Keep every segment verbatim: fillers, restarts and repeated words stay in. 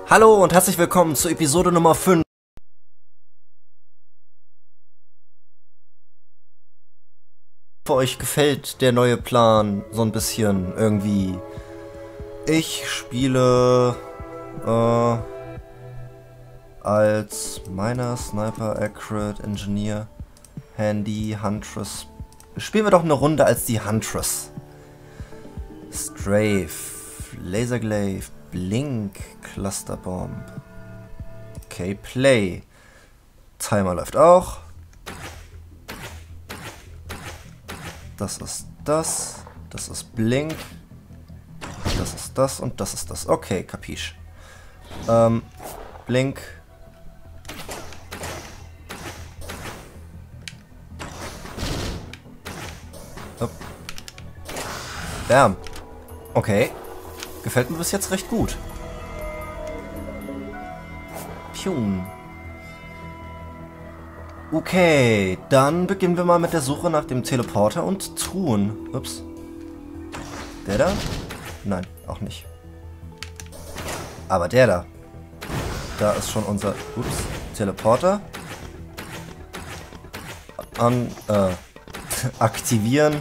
Hallo und herzlich willkommen zu Episode Nummer fünf. Ich hoffe, euch gefällt der neue Plan so ein bisschen irgendwie. Ich spiele äh, als Miner, Sniper, Accurate, Engineer, Handy, Huntress. Spielen wir doch eine Runde als die Huntress. Strafe, Laserglaive, Blink, Clusterbomb. Okay, Play. Timer läuft auch. Das ist das. Das ist Blink. Das ist das und das ist das. Okay, kapisch. Ähm, Blink. Hopp. Bam. Okay. Gefällt mir bis jetzt recht gut. Pium. Okay, dann beginnen wir mal mit der Suche nach dem Teleporter und Truhen. Ups. Der da? Nein, auch nicht. Aber der da. Da ist schon unser ups, Teleporter. An, äh, aktivieren.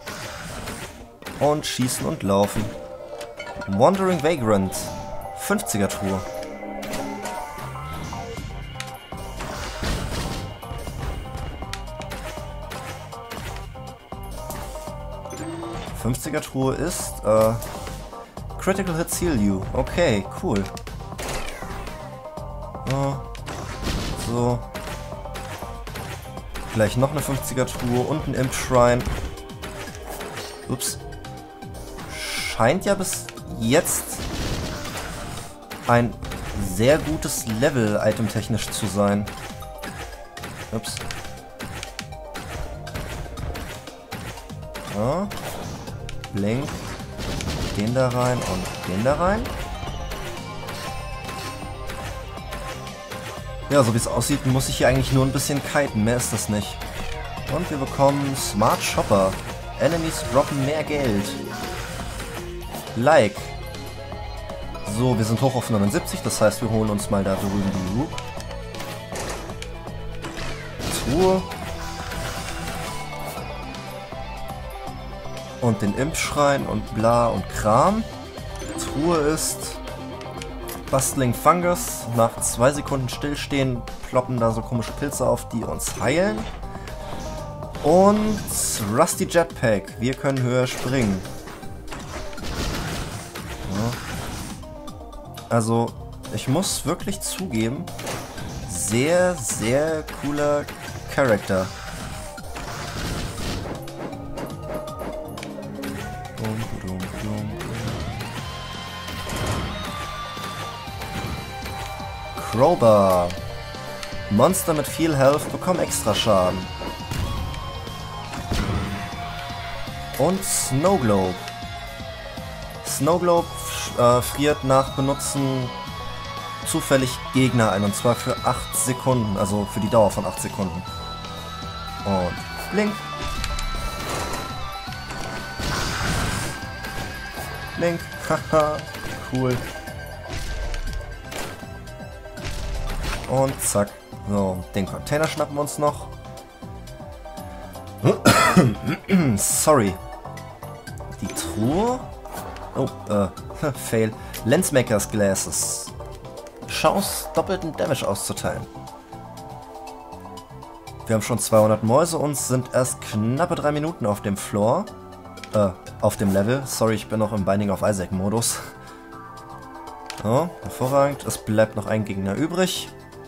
Und schießen und laufen. Wandering Vagrant. fünfziger Truhe. fünfziger Truhe ist äh, Critical Hit Heal You. Okay, cool. Oh, so. Gleich noch eine fünfziger Truhe und ein Imp Shrine. Ups. Scheint ja bis jetzt ein sehr gutes Level itemtechnisch zu sein. Ups. Ja. Blink. Den da rein und den da rein. Ja, so wie es aussieht, muss ich hier eigentlich nur ein bisschen kiten. Mehr ist das nicht. Und wir bekommen Smart Shopper. Enemies droppen mehr Geld. Like. So, wir sind hoch auf neunundsiebzig, das heißt, wir holen uns mal da drüben die Rook. Truhe. Und den Imp-Schrein und bla und Kram. Truhe ist Bustling Fungus. Nach zwei Sekunden Stillstehen ploppen da so komische Pilze auf, die uns heilen. Und Rusty Jetpack. Wir können höher springen. Also, ich muss wirklich zugeben, sehr, sehr cooler Charakter. Crowbar. Monster mit viel Health bekommen extra Schaden. Und Snowglobe. Snowglobe äh, friert nach Benutzen zufällig Gegner ein, und zwar für acht Sekunden, also für die Dauer von acht Sekunden. Und Blink. Blink. Haha, cool. Und zack. So, den Container schnappen wir uns noch. Sorry. Die Truhe. Oh, äh, fail. Lensmakers Glasses. Chance, doppelten Damage auszuteilen. Wir haben schon zweihundert Mäuse und sind erst knappe drei Minuten auf dem Floor. Äh, auf dem Level. Sorry, ich bin noch im Binding of Isaac Modus. So, hervorragend. Es bleibt noch ein Gegner übrig.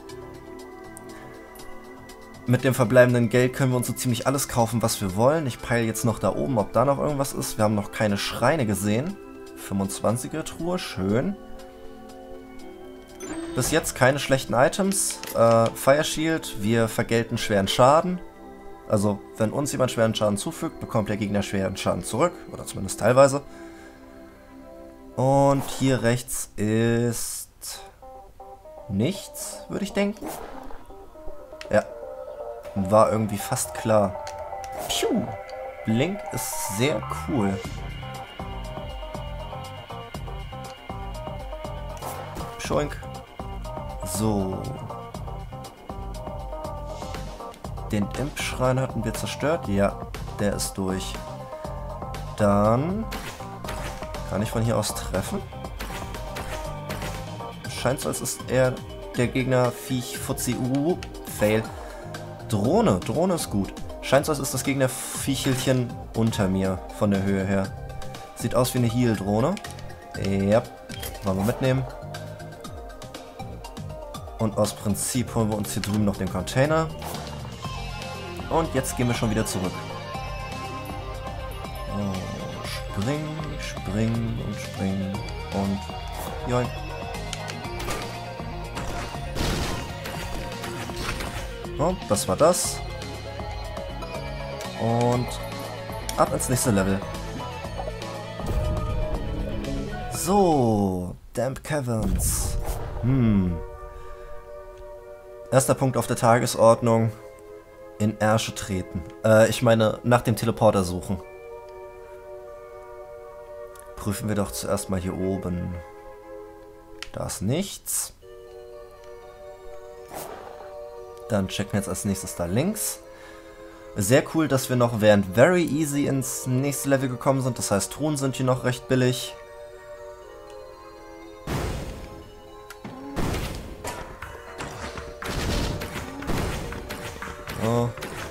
Mit dem verbleibenden Geld können wir uns so ziemlich alles kaufen, was wir wollen. Ich peile jetzt noch da oben, ob da noch irgendwas ist. Wir haben noch keine Schreine gesehen. fünfundzwanziger Truhe, schön. Bis jetzt keine schlechten Items. Äh, Fire Shield, wir vergelten schweren Schaden. Also, wenn uns jemand schweren Schaden zufügt, bekommt der Gegner schweren Schaden zurück. Oder zumindest teilweise. Und hier rechts ist nichts, würde ich denken. Ja. War irgendwie fast klar. Piu. Blink ist sehr cool. Schoink. So. Den Imp-Schrein hatten wir zerstört. Ja, der ist durch. Dann kann ich von hier aus treffen. Scheint so, als ist er der Gegner Viech Fuzzi. Uh, Fail. Drohne. Drohne ist gut. Scheint so, als ist das Gegner Viechelchen unter mir von der Höhe her. Sieht aus wie eine Heal-Drohne. Ja, wollen wir mitnehmen. Und aus Prinzip holen wir uns hier drüben noch den Container. Und jetzt gehen wir schon wieder zurück. Oh, spring, spring und spring und joink. Oh, das war das. Und ab ins nächste Level. So, Damp Caverns. Hm. Erster Punkt auf der Tagesordnung. In Ärsche treten. Äh, ich meine, nach dem Teleporter suchen. Prüfen wir doch zuerst mal hier oben. Da ist nichts. Dann checken wir jetzt als nächstes da links. Sehr cool, dass wir noch während Very Easy ins nächste Level gekommen sind. Das heißt, Truhen sind hier noch recht billig. So.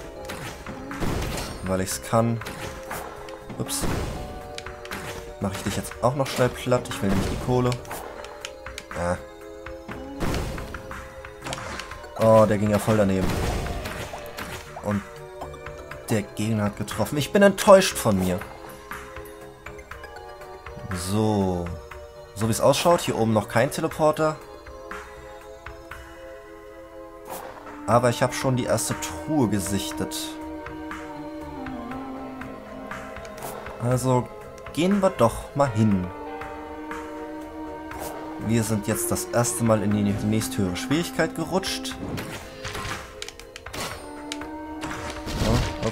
Weil ich es kann. Ups. Mache ich dich jetzt auch noch schnell platt. Ich will nämlich die Kohle. Ah. Oh, der ging ja voll daneben. Und der Gegner hat getroffen. Ich bin enttäuscht von mir. So. So wie es ausschaut, hier oben noch kein Teleporter. Aber ich habe schon die erste Truhe gesichtet. Also gehen wir doch mal hin. Wir sind jetzt das erste Mal in die nächsthöhere Schwierigkeit gerutscht. So, hopp.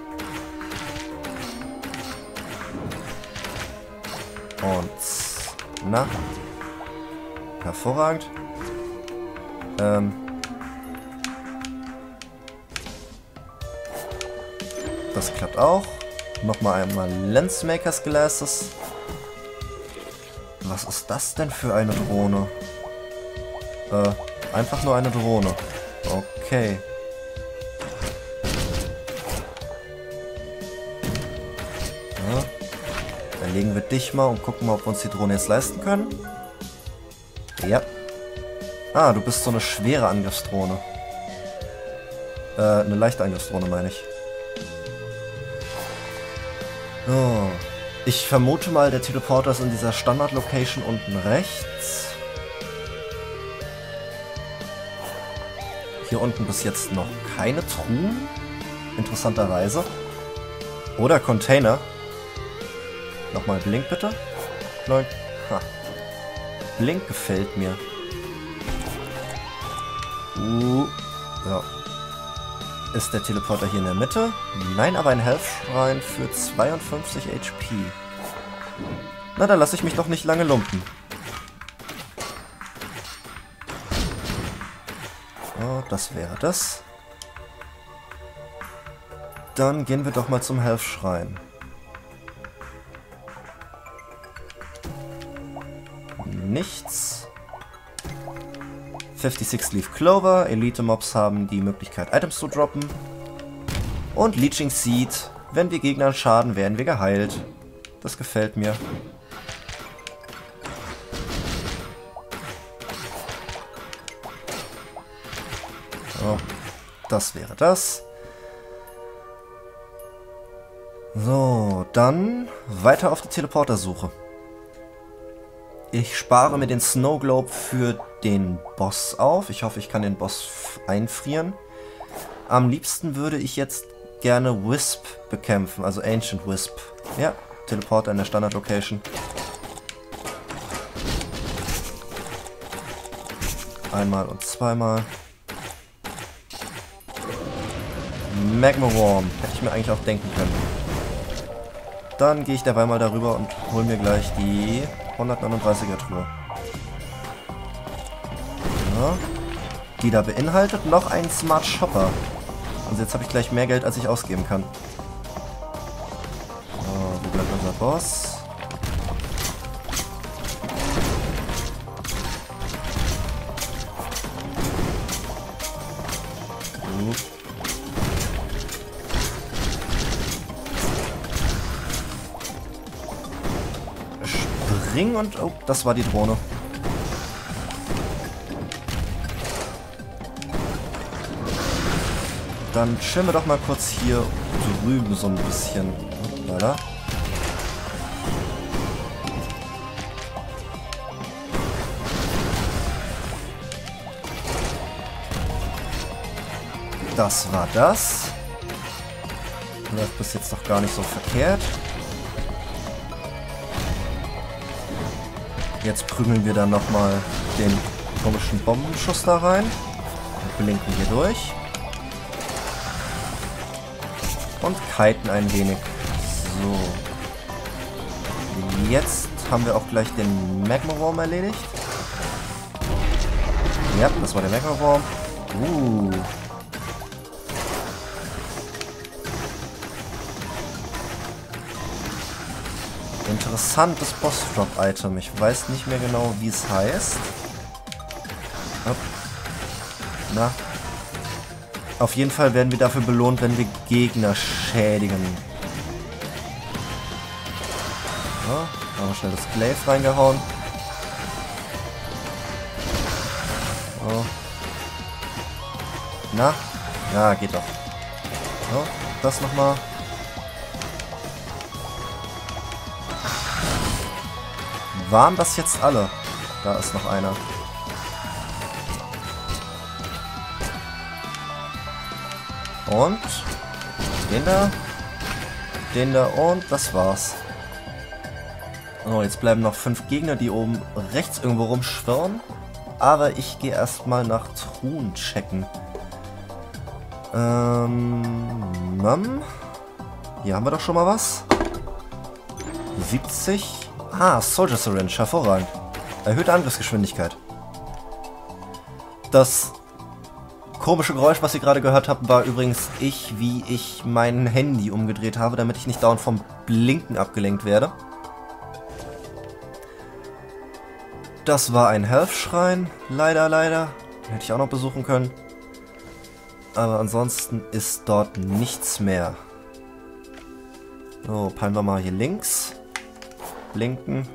Und na. Hervorragend. Ähm. Das klappt auch. Nochmal einmal Lensmakers Glasses. Was ist das denn für eine Drohne? Äh, einfach nur eine Drohne. Okay. Ja. Dann legen wir dich mal und gucken mal, ob wir uns die Drohne jetzt leisten können. Ja. Ah, du bist so eine schwere Angriffsdrohne. Äh, eine leichte Angriffsdrohne meine ich. Oh. Ich vermute mal, der Teleporter ist in dieser Standard-Location unten rechts. Hier unten bis jetzt noch keine Truhen. Interessanterweise. Oder Container. Nochmal Blink bitte. Nein. Ha. Blink gefällt mir. Uh. Ja. Ist der Teleporter hier in der Mitte? Nein, aber ein Health-Schrein für zweiundfünfzig H P. Na, dann lasse ich mich doch nicht lange lumpen. Oh, das wäre das. Dann gehen wir doch mal zum Health-Schrein. Nichts. sechsundfünfzig Leaf Clover. Elite-Mobs haben die Möglichkeit, Items zu droppen. Und Leeching Seed. Wenn wir Gegnern schaden, werden wir geheilt. Das gefällt mir. So, das wäre das. So, dann weiter auf die Teleportersuche. Ich spare mir den Snow Globe für den Boss auf. Ich hoffe, ich kann den Boss einfrieren. Am liebsten würde ich jetzt gerne Wisp bekämpfen, also Ancient Wisp. Ja, Teleporter in der Standard-Location. Einmal und zweimal. Magma Worm. Hätte ich mir eigentlich auch denken können. Dann gehe ich dabei mal darüber und hole mir gleich die hundertneununddreißiger Truhe. Ja. Die da beinhaltet noch einen Smart Shopper. Also jetzt habe ich gleich mehr Geld, als ich ausgeben kann. So, wo bleibt unser Boss? Spring und... Oh, das war die Drohne. Dann chillen wir doch mal kurz hier drüben so ein bisschen. Hoppala. Das war das. Läuft bis jetzt doch gar nicht so verkehrt. Jetzt prügeln wir dann nochmal den komischen Bombenschuss da rein. Und blinken hier durch. Und kiten ein wenig. So. Jetzt haben wir auch gleich den Magma-Wurm erledigt. Ja, das war der Magma-Wurm. Uh. Interessantes Boss-Drop-Item. Ich weiß nicht mehr genau, wie es heißt. Hopp. Na. Auf jeden Fall werden wir dafür belohnt, wenn wir Gegner schädigen. So, haben wir schnell das Glaive reingehauen. So. Na? Ja, geht doch. So, das nochmal. Waren das jetzt alle? Da ist noch einer. Und den da, den da und das war's. So, jetzt bleiben noch fünf Gegner, die oben rechts irgendwo rumschwirren. Aber ich gehe erstmal nach Truhen checken. Ähm, Mann. Hier haben wir doch schon mal was. siebzig. Ah, Soldier Syringe, hervorragend. Erhöhte Angriffsgeschwindigkeit. Das komische Geräusch, was ihr gerade gehört habt, war übrigens ich, wie ich mein Handy umgedreht habe, damit ich nicht dauernd vom Blinken abgelenkt werde. Das war ein Health-Schrein. Leider, leider. Den hätte ich auch noch besuchen können. Aber ansonsten ist dort nichts mehr. So, peilen wir mal hier links. Blinken.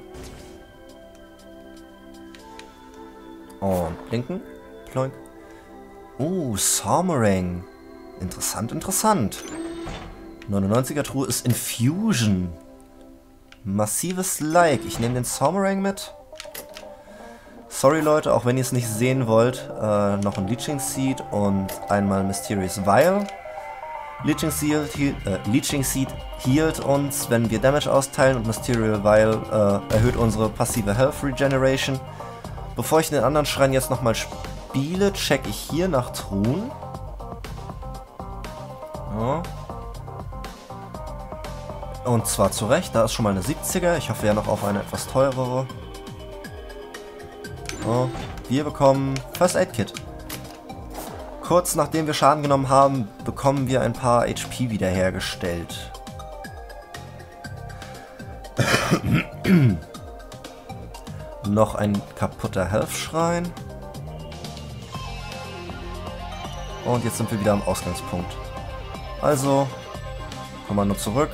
Und blinken. Ploink. Uh, Saumarang. Interessant, interessant. neunundneunziger Truhe ist Infusion. Massives Like. Ich nehme den Saumarang mit. Sorry Leute, auch wenn ihr es nicht sehen wollt. Äh, noch ein Leeching Seed und einmal Mysterious Vial. Leeching Seed, he äh, Leeching Seed healt uns, wenn wir Damage austeilen, und Mysterious Vial äh, erhöht unsere passive Health Regeneration. Bevor ich den anderen Schrein jetzt nochmal spiele, check ich hier nach Truhen. Ja. Und zwar zu Recht, da ist schon mal eine siebziger. Ich hoffe ja noch auf eine etwas teurere. So, wir bekommen First Aid Kit. Kurz nachdem wir Schaden genommen haben, bekommen wir ein paar H P wiederhergestellt. Noch ein kaputter Health-Schrein. Und jetzt sind wir wieder am Ausgangspunkt. Also, Kommando zurück.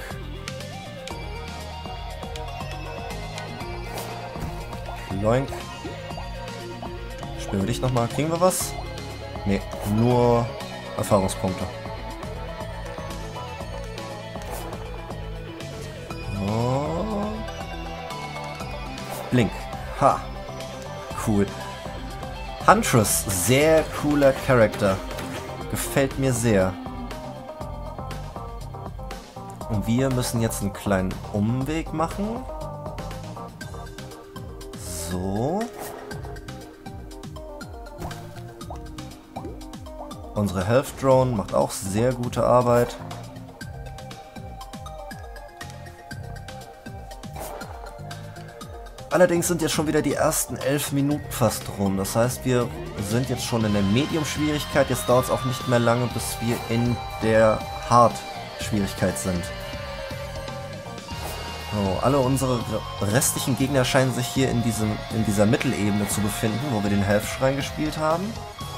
Loink. Spielen wir dich nochmal. Kriegen wir was? Ne, nur Erfahrungspunkte. Oh. Blink. Ha. Cool. Huntress. Sehr cooler Charakter. Gefällt mir sehr. Und wir müssen jetzt einen kleinen Umweg machen. So. Unsere Health Drone macht auch sehr gute Arbeit. Allerdings sind jetzt schon wieder die ersten elf Minuten fast rum. Das heißt, wir sind jetzt schon in der Medium-Schwierigkeit. Jetzt dauert es auch nicht mehr lange, bis wir in der Hard-Schwierigkeit sind. So, alle unsere restlichen Gegner scheinen sich hier in, diesem, in dieser Mittelebene zu befinden, wo wir den Health-Schrein gespielt haben.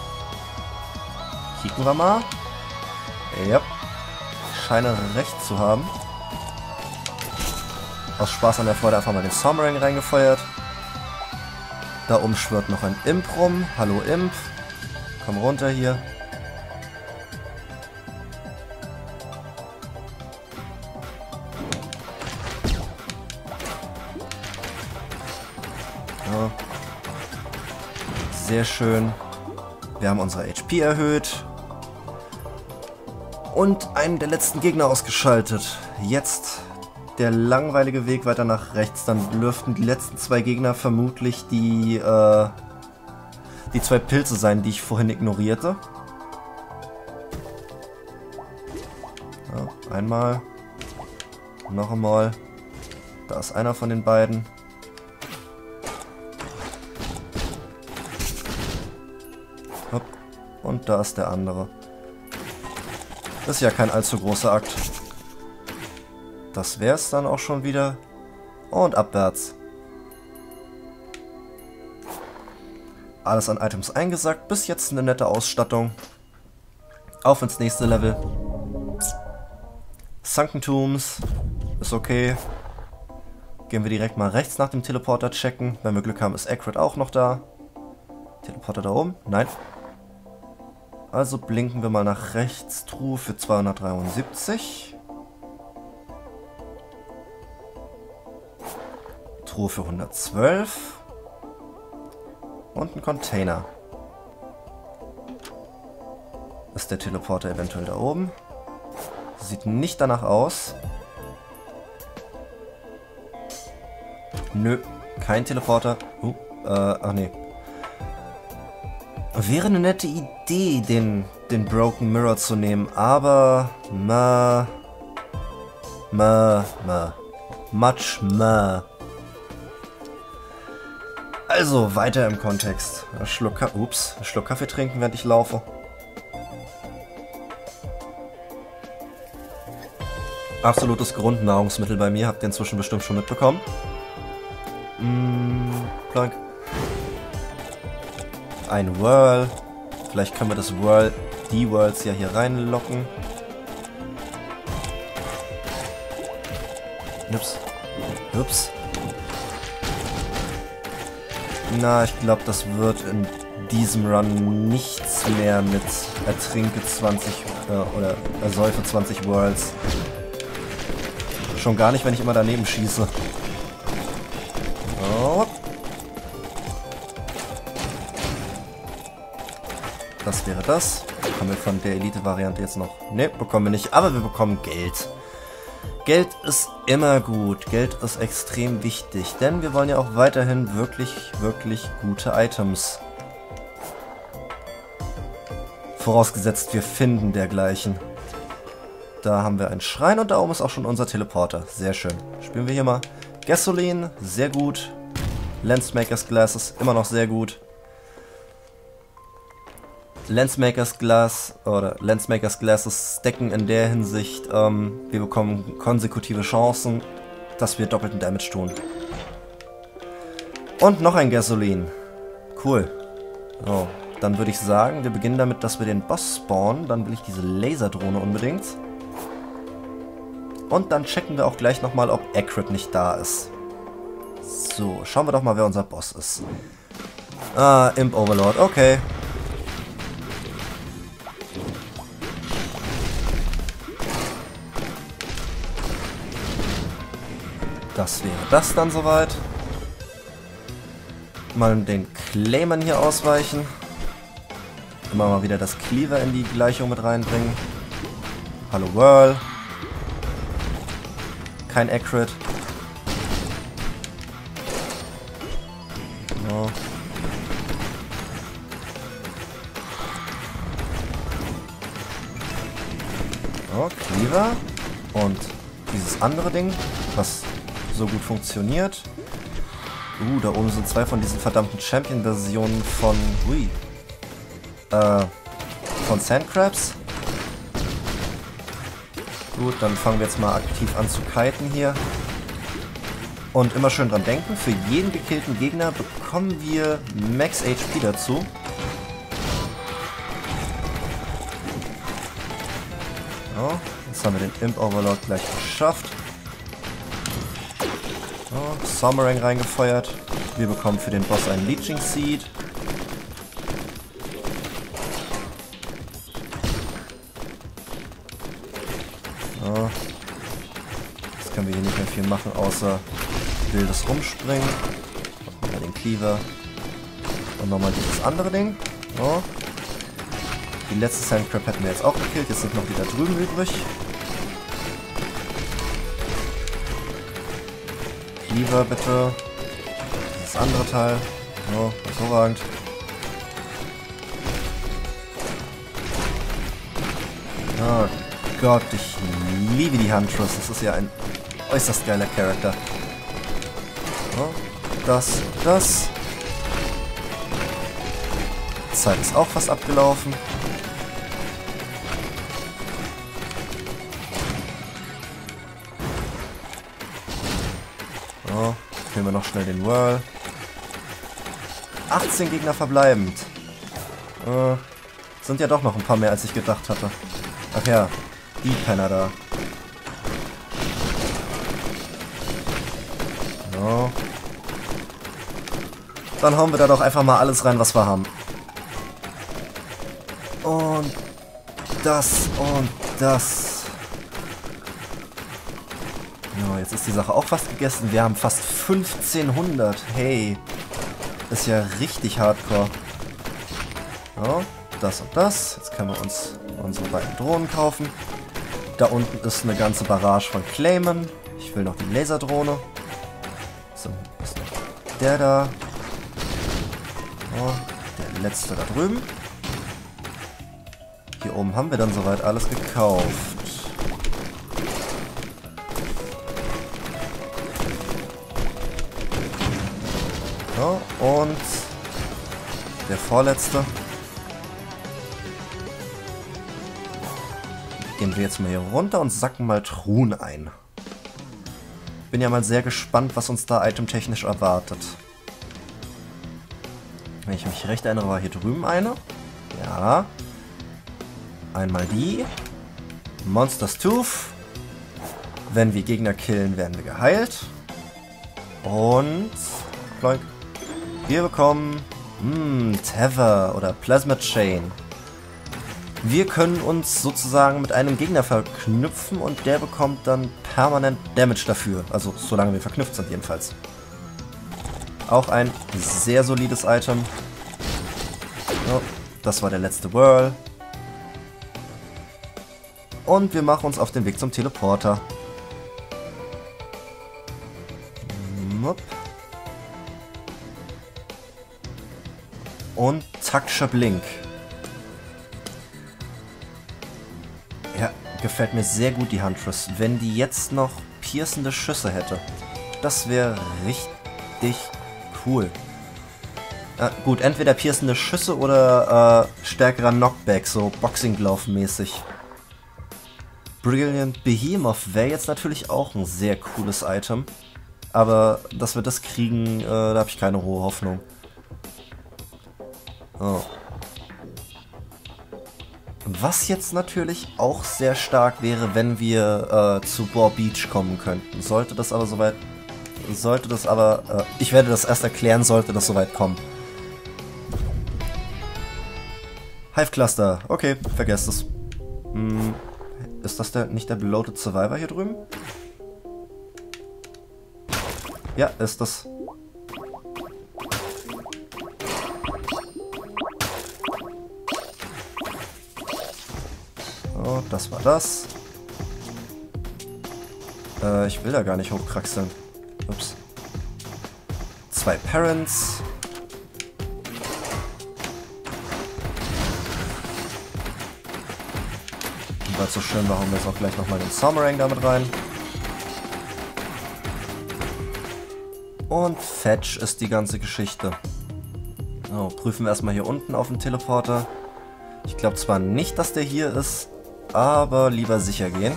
Kicken wir mal. Ja. Ich scheine recht zu haben. Aus Spaß an der Freude einfach mal den Sombering reingefeuert. Da oben schwirrt noch ein Imp rum. Hallo Imp. Komm runter hier. Ja. Sehr schön. Wir haben unsere H P erhöht. Und einen der letzten Gegner ausgeschaltet. Jetzt der langweilige Weg weiter nach rechts. Dann dürften die letzten zwei Gegner vermutlich die, äh, die zwei Pilze sein, die ich vorhin ignorierte. Ja, einmal. Noch einmal. Da ist einer von den beiden. Hopp. Und da ist der andere. Das ist ja kein allzu großer Akt. Das wäre es dann auch schon wieder. Und abwärts. Alles an Items eingesackt. Bis jetzt eine nette Ausstattung. Auf ins nächste Level. Sunken Tombs. Ist okay. Gehen wir direkt mal rechts nach dem Teleporter checken. Wenn wir Glück haben, ist Acrid auch noch da. Teleporter da oben? Nein. Also blinken wir mal nach rechts. Truhe für zweihundertdreiundsiebzig. Truhe für hundertzwölf. Und ein Container. Ist der Teleporter eventuell da oben? Sieht nicht danach aus. Nö, kein Teleporter. Uh, äh, ach nee. Wäre eine nette Idee, den, den Broken Mirror zu nehmen, aber... Ma... Ma... Ma... Much ma... Also, weiter im Kontext. Ein Schluck, Ka Ups, ein Schluck Kaffee trinken, während ich laufe. Absolutes Grundnahrungsmittel bei mir, habt ihr inzwischen bestimmt schon mitbekommen. Mm, Plank. Ein Whirl. Vielleicht können wir das Whirl, die Whirls ja hier reinlocken. Ups. Ups. Na, ich glaube, das wird in diesem Run nichts mehr mit Ertrinke zwanzig äh, oder Ersäufe zwanzig Whirls. Schon gar nicht, wenn ich immer daneben schieße. Oh. Das wäre das. Haben wir von der Elite-Variante jetzt noch? Ne, bekommen wir nicht. Aber wir bekommen Geld. Geld ist immer gut. Geld ist extrem wichtig. Denn wir wollen ja auch weiterhin wirklich, wirklich gute Items. Vorausgesetzt, wir finden dergleichen. Da haben wir einen Schrein und da oben ist auch schon unser Teleporter. Sehr schön. Spielen wir hier mal. Gasoline, sehr gut. Lensmakers Glasses, immer noch sehr gut. Lensmakers Glass oder Lensmakers Glasses decken in der Hinsicht, ähm, wir bekommen konsekutive Chancen, dass wir doppelten Damage tun. Und noch ein Gasoline. Cool. So, dann würde ich sagen, wir beginnen damit, dass wir den Boss spawnen. Dann will ich diese Laserdrohne unbedingt. Und dann checken wir auch gleich nochmal, ob Acrid nicht da ist. So, schauen wir doch mal, wer unser Boss ist. Ah, Imp Overlord, okay. Das wäre das dann soweit. Mal den Claimern hier ausweichen. Immer mal wieder das Cleaver in die Gleichung mit reinbringen. Hallo Whirl. Kein Acrid. No. Oh, Cleaver. Und dieses andere Ding, was so gut funktioniert. Uh, da oben sind zwei von diesen verdammten Champion-Versionen von... Ui. Äh, von Sandcrabs. Gut, dann fangen wir jetzt mal aktiv an zu kiten hier. Und immer schön dran denken, für jeden gekillten Gegner bekommen wir Max H P dazu. So, jetzt haben wir den Imp Overlord gleich geschafft. So, Somerang reingefeuert. Wir bekommen für den Boss einen Leeching Seed. So. Jetzt können wir hier nicht mehr viel machen, außer wildes Rumspringen. Nochmal den Cleaver. Und nochmal dieses andere Ding. So. Die letzte Sandcrab hätten wir jetzt auch gekillt. Jetzt sind noch die da drüben übrig. Cleaver bitte. Das andere Teil. So, hervorragend. Oh Gott, ich liebe die Huntress. Das ist ja ein äußerst geiler Charakter. So, das, das. Zeit ist auch fast abgelaufen. So, killen wir noch schnell den Whirl. achtzehn Gegner verbleibend. Äh, sind ja doch noch ein paar mehr, als ich gedacht hatte. Ach ja, die Penner da. So. Dann hauen wir da doch einfach mal alles rein, was wir haben. Und das und das. Ja, jetzt ist die Sache auch fast gegessen. Wir haben fast fünfzehnhundert. Hey. Das ist ja richtig hardcore. So, das und das. Jetzt können wir uns unsere beiden Drohnen kaufen. Da unten ist eine ganze Barrage von Claimern. Ich will noch die Laserdrohne. So, ist noch der da. So, der letzte da drüben. Hier oben haben wir dann soweit alles gekauft. So, und der vorletzte. Gehen wir jetzt mal hier runter und sacken mal Truhen ein. Bin ja mal sehr gespannt, was uns da itemtechnisch erwartet. Wenn ich mich recht erinnere, war hier drüben eine. Ja. Einmal die. Monsters Tooth. Wenn wir Gegner killen, werden wir geheilt. Und... Kloink. Wir bekommen... Hm, Tether oder Plasma Chain. Wir können uns sozusagen mit einem Gegner verknüpfen und der bekommt dann permanent Damage dafür. Also solange wir verknüpft sind jedenfalls. Auch ein sehr solides Item. So, das war der letzte Whirl. Und wir machen uns auf den Weg zum Teleporter. Mupp. Und Taksha Blink. Ja, gefällt mir sehr gut die Huntress. Wenn die jetzt noch piercende Schüsse hätte, das wäre richtig cool. Ja, gut, entweder piercende Schüsse oder äh, stärkerer Knockback, so Boxing Glove mäßig. Brilliant Behemoth wäre jetzt natürlich auch ein sehr cooles Item. Aber dass wir das kriegen, äh, da habe ich keine hohe Hoffnung. Oh. Was jetzt natürlich auch sehr stark wäre, wenn wir äh, zu Boar Beach kommen könnten. Sollte das aber soweit... Sollte das aber... Äh, ich werde das erst erklären, sollte das soweit kommen. Hive Cluster. Okay, vergesst es. Hm, ist das der, nicht der Bloated Survivor hier drüben? Ja, ist das. So, das war das. Äh, ich will da gar nicht hochkraxeln. Ups. Zwei Parents. Und weil es so schön war, hauen wir jetzt auch gleich nochmal den Somerang damit rein. Und Fetch ist die ganze Geschichte. So, prüfen wir erstmal hier unten auf dem Teleporter. Ich glaube zwar nicht, dass der hier ist, aber lieber sicher gehen.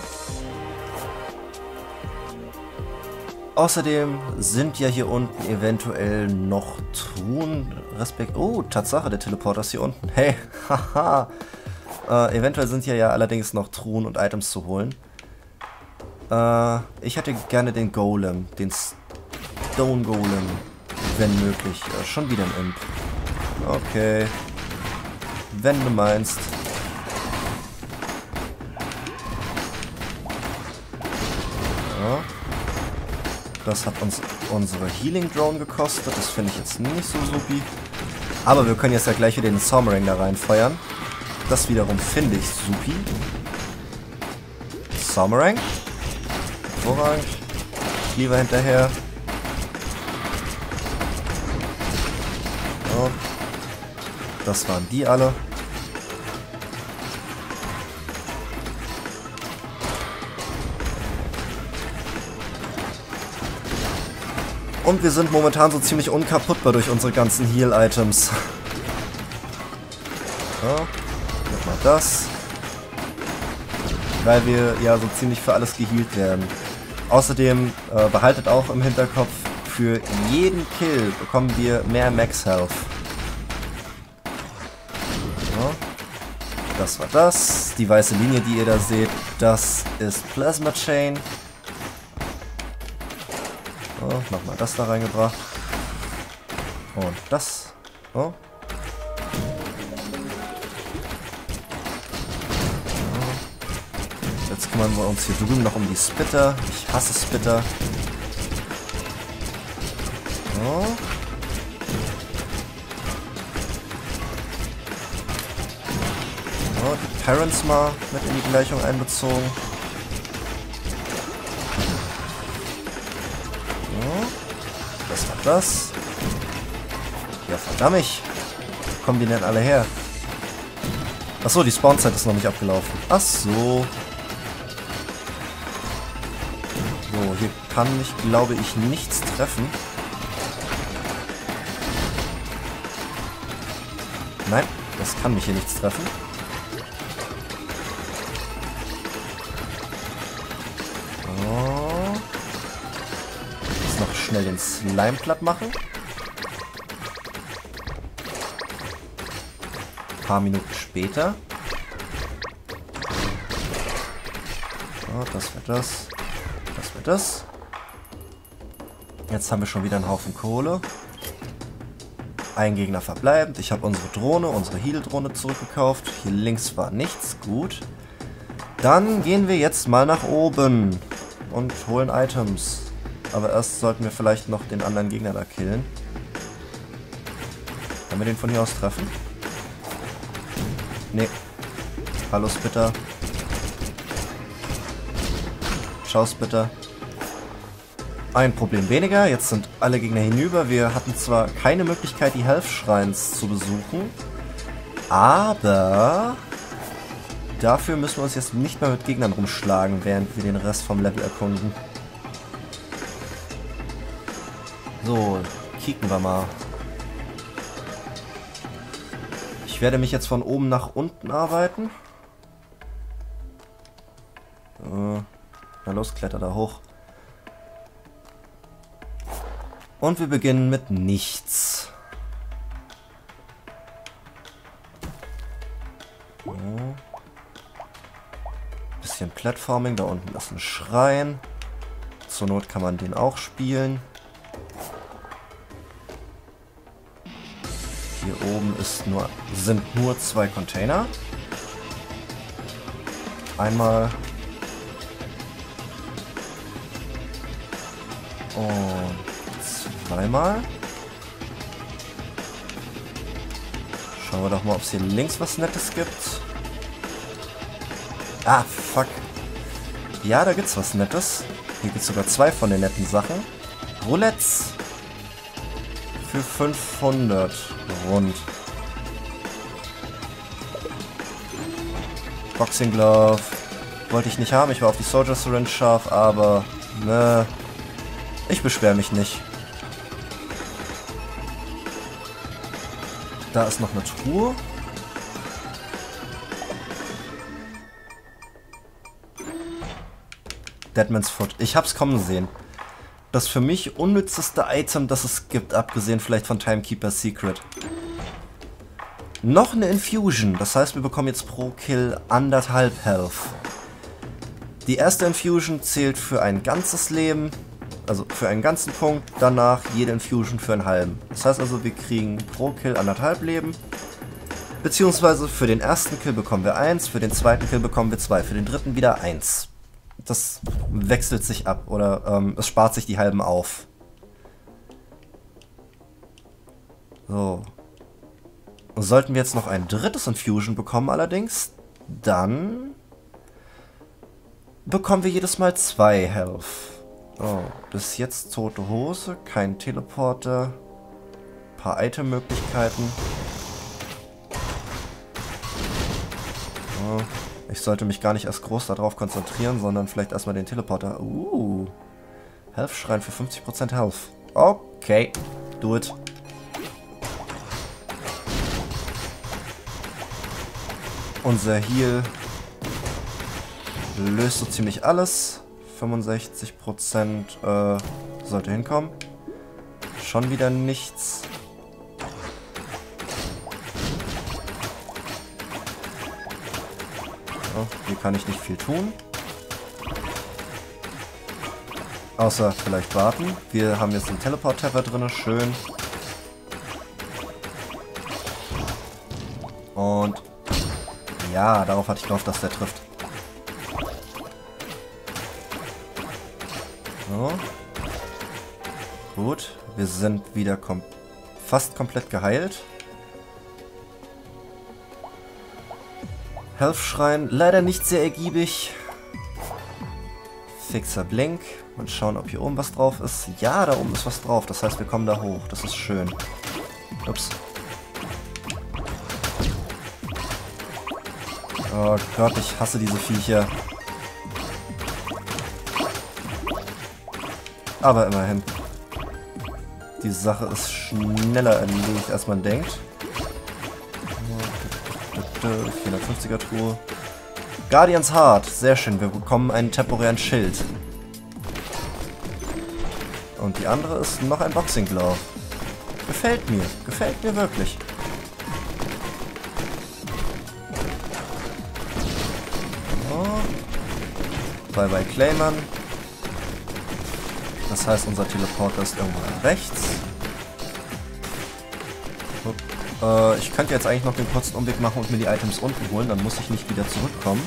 Außerdem sind ja hier unten eventuell noch Truhen. Respekt. Oh, Tatsache, der Teleporter ist hier unten. Hey, haha. Äh, eventuell sind hier ja allerdings noch Truhen und Items zu holen. Äh, ich hätte gerne den Golem, den Stone Golem, wenn möglich. Äh, schon wieder ein Imp. Okay. Wenn du meinst. Ja. Das hat uns unsere Healing Drone gekostet. Das finde ich jetzt nicht so supi. Aber wir können jetzt ja gleich wieder den Sommering da reinfeuern. Das wiederum finde ich supi. Sommering. Hervorragend. Lieber hinterher. So. Das waren die alle. Und wir sind momentan so ziemlich unkaputtbar durch unsere ganzen Heal-Items. So, nochmal das. Weil wir ja so ziemlich für alles gehealt werden. Außerdem äh, behaltet auch im Hinterkopf, für jeden Kill bekommen wir mehr Max Health. So. Das war das. Die weiße Linie, die ihr da seht, das ist Plasma Chain. So, nochmal das da reingebracht. Und das. So. Jetzt kümmern wir uns hier drüben noch um die Spitter. Ich hasse Spitter. So. So, die Parents mal mit in die Gleichung einbezogen. Das war das. Ja, verdammt. Wo kommen die denn alle her? Achso, die Spawnzeit ist noch nicht abgelaufen. Ach so. So, hier kann mich, glaube ich, nichts treffen. Nein, das kann mich hier nichts treffen. So. Jetzt noch schnell den Slime platt machen. Ein paar Minuten später. So, das wird das. Das wird das. Jetzt haben wir schon wieder einen Haufen Kohle. Ein Gegner verbleibend. Ich habe unsere Drohne, unsere Heal-Drohne zurückgekauft. Hier links war nichts. Gut. Dann gehen wir jetzt mal nach oben und holen Items. Aber erst sollten wir vielleicht noch den anderen Gegner da killen. Können wir den von hier aus treffen? Nee. Hallo Spitter. Ciao Spitter. Ein Problem weniger. Jetzt sind alle Gegner hinüber. Wir hatten zwar keine Möglichkeit, die Health-Schreins zu besuchen. Aber dafür müssen wir uns jetzt nicht mehr mit Gegnern rumschlagen, während wir den Rest vom Level erkunden. So, kicken wir mal. Ich werde mich jetzt von oben nach unten arbeiten. Äh, na los, kletter da hoch. Und wir beginnen mit nichts. So. Bisschen Platforming, da unten ist ein Schrein. Zur Not kann man den auch spielen. Hier oben ist nur, sind nur zwei Container. Einmal und zweimal. Schauen wir doch mal, ob es hier links was Nettes gibt. Ah, fuck. Ja, da gibt's was Nettes. Hier gibt's sogar zwei von den netten Sachen. Roulettes. Für fünfhundert rund. Boxing Glove. Wollte ich nicht haben. Ich war auf die Soldier Syringe scharf, aber ne, ich beschwere mich nicht. Da ist noch eine Truhe. Deadman's Foot. Ich hab's kommen sehen. Das für mich unnützeste Item, das es gibt, abgesehen vielleicht von Timekeeper's Secret. Noch eine Infusion. Das heißt, wir bekommen jetzt pro Kill anderthalb Health. Die erste Infusion zählt für ein ganzes Leben. Also für einen ganzen Punkt. Danach jede Infusion für einen halben. Das heißt also, wir kriegen pro Kill anderthalb Leben. Beziehungsweise für den ersten Kill bekommen wir eins. Für den zweiten Kill bekommen wir zwei. Für den dritten wieder eins. Das wechselt sich ab oder ähm, es spart sich die halben auf. So. Sollten wir jetzt noch ein drittes Infusion bekommen allerdings, dann bekommen wir jedes Mal zwei Health. Oh, bis jetzt tote Hose, kein Teleporter, paar Itemmöglichkeiten. Oh. Ich sollte mich gar nicht erst groß darauf konzentrieren, sondern vielleicht erstmal den Teleporter. Uh. Health-Schrein für fünfzig Prozent Health. Okay. Do it. Unser Heal löst so ziemlich alles. fünfundsechzig Prozent äh, sollte hinkommen. Schon wieder nichts. Oh, hier kann ich nicht viel tun. Außer vielleicht warten. Wir haben jetzt einen Teleport-Tapper drin, schön. Und ja, darauf hatte ich gehofft, dass der trifft. So. Gut, wir sind wieder kom fast komplett geheilt. Health-Schrein, leider nicht sehr ergiebig. Fixer Blink. Mal schauen, ob hier oben was drauf ist. Ja, da oben ist was drauf. Das heißt, wir kommen da hoch. Das ist schön. Ups. Oh Gott, ich hasse diese Viecher. Aber immerhin. Die Sache ist schneller erledigt, als man denkt. vierhundertfünfziger Truhe. Guardian's Heart. Sehr schön. Wir bekommen einen temporären Schild. Und die andere ist noch ein Boxing Glove. Gefällt mir. Gefällt mir wirklich. So. Bye bye Claymon. Das heißt, unser Teleporter ist irgendwo rechts. Äh, ich könnte jetzt eigentlich noch den kurzen Umweg machen und mir die Items unten holen, dann muss ich nicht wieder zurückkommen.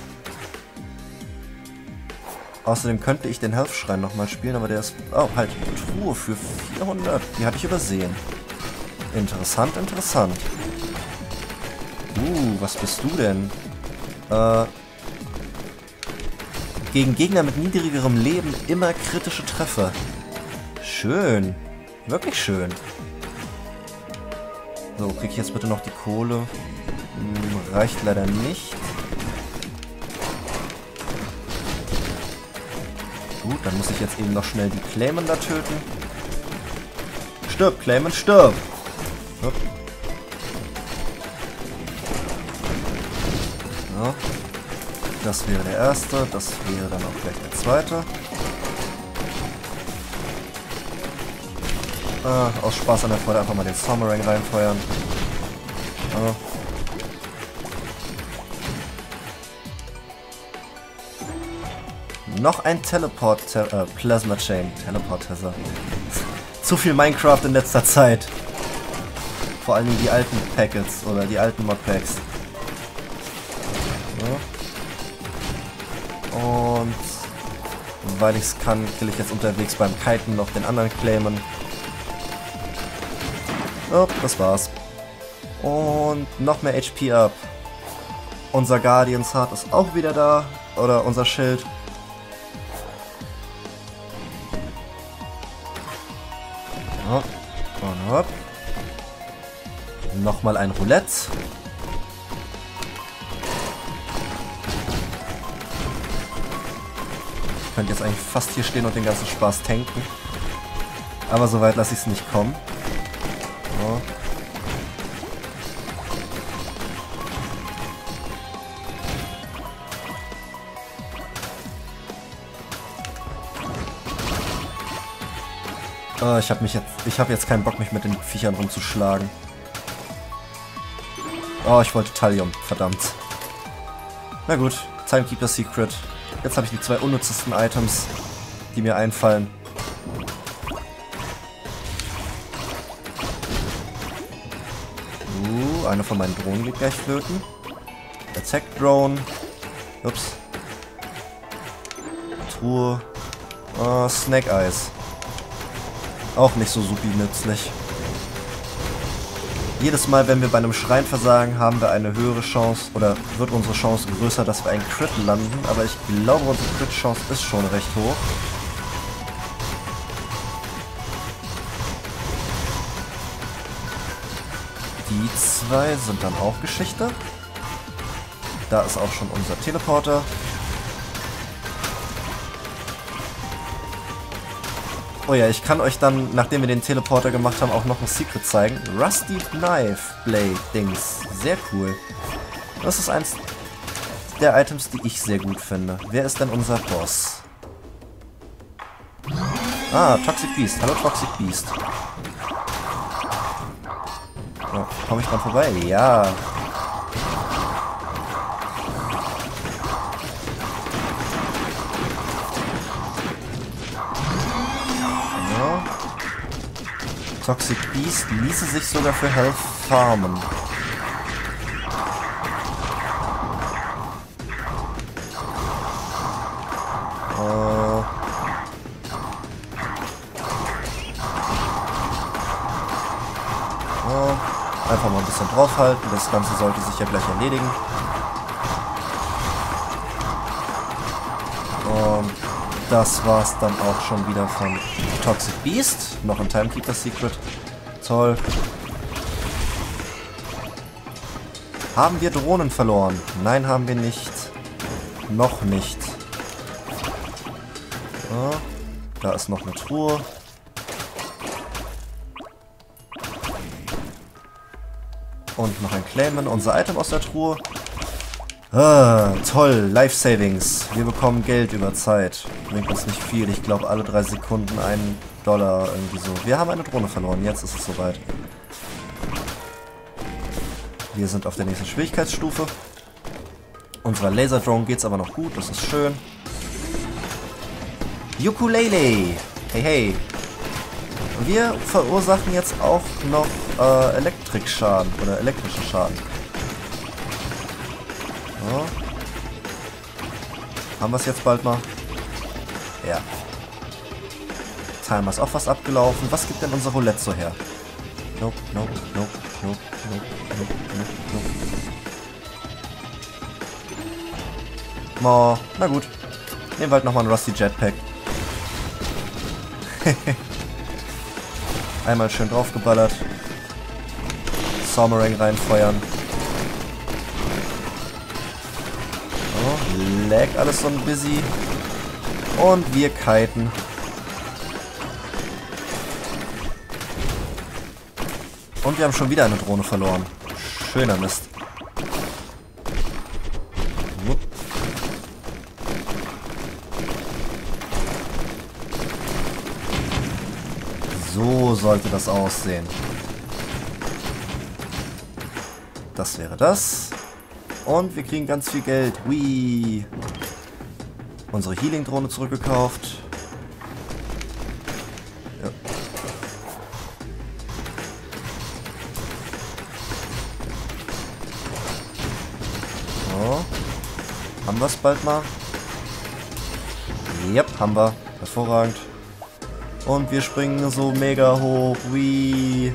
Außerdem könnte ich den Health-Schrein nochmal spielen, aber der ist... Oh, halt, Truhe für vierhundert. Die hatte ich übersehen. Interessant, interessant. Uh, was bist du denn? Äh... Gegen Gegner mit niedrigerem Leben immer kritische Treffer. Schön. Wirklich schön. So, krieg ich jetzt bitte noch die Kohle? Hm, reicht leider nicht. Gut, dann muss ich jetzt eben noch schnell die Claymon da töten. Stirb, Claymon, stirb! Hopp. So. Das wäre der erste, das wäre dann auch gleich der zweite. Ah, aus Spaß an der Freude einfach mal den Somerang reinfeuern. Ah. Noch ein Teleport, äh, Plasma Chain, Teleporter. Zu viel Minecraft in letzter Zeit. Vor allem die alten Packets oder die alten Modpacks. So. Und weil ich es kann, kill ich jetzt unterwegs beim Kiten noch den anderen Claymon. Oh, das war's. Und noch mehr H P up. Unser Guardian's Heart ist auch wieder da. Oder unser Schild. Hopp und hopp. Nochmal ein Roulette. Ich könnte jetzt eigentlich fast hier stehen und den ganzen Spaß tanken. Aber soweit lasse ich es nicht kommen. So. Oh, ich habe mich jetzt, ich habe jetzt keinen Bock, mich mit den Viechern rumzuschlagen. Oh, ich wollte Thallium, verdammt. Na gut, Timekeeper Secret. Jetzt habe ich die zwei unnützesten Items, die mir einfallen. Uh, eine von meinen Drohnen geht gleich flöten. Attack Drone. Ups. Truhe. Oh, Snake Eyes. Auch nicht so supi nützlich. Jedes Mal, wenn wir bei einem Schrein versagen, haben wir eine höhere Chance, oder wird unsere Chance größer, dass wir einen Crit landen, aber ich glaube, unsere Crit-Chance ist schon recht hoch. Die zwei sind dann auch Geschichte. Da ist auch schon unser Teleporter. Oh ja, ich kann euch dann, nachdem wir den Teleporter gemacht haben, auch noch ein Secret zeigen. Rusty Knife Blade Dings. Sehr cool. Das ist eins der Items, die ich sehr gut finde. Wer ist denn unser Boss? Ah, Toxic Beast. Hallo Toxic Beast. Oh, komme ich dran vorbei? Ja. Toxic Beast ließe sich sogar für Health farmen. Äh. Oh. Einfach mal ein bisschen draufhalten. Das Ganze sollte sich ja gleich erledigen. Und das war's dann auch schon wieder von Toxic Beast. Noch ein Timekeeper Secret. Toll. Haben wir Drohnen verloren? Nein, haben wir nicht. Noch nicht. Ja, da ist noch eine Truhe. Und noch ein Claimant. Unser Item aus der Truhe. Ah, toll, Life Savings. Wir bekommen Geld über Zeit. Bringt uns nicht viel. Ich glaube, alle drei Sekunden einen Dollar irgendwie so. Wir haben eine Drohne verloren. Jetzt ist es soweit. Wir sind auf der nächsten Schwierigkeitsstufe. Unserer Laser Drone geht's aber noch gut. Das ist schön. Ukulele. Hey, hey. Wir verursachen jetzt auch noch äh, Elektrikschaden oder elektrischen Schaden. So. Haben wir es jetzt bald mal? Ja. Timer ist auch fast abgelaufen. Was gibt denn unser Roulette so her? Nope, nope, nope, nope, nope, nope, nope, nope. Oh, na gut. Nehmen wir halt nochmal einen Rusty Jetpack. Einmal schön draufgeballert. Somerang reinfeuern. Oh, lag alles so ein busy. Und wir kiten. Und wir haben schon wieder eine Drohne verloren. Schöner Mist. Wupp. So sollte das aussehen. Das wäre das. Und wir kriegen ganz viel Geld. Whee! Unsere Healing-Drohne zurückgekauft. Ja. So. Haben wir es bald mal? Yep, haben wir. Hervorragend. Und wir springen so mega hoch. Whee!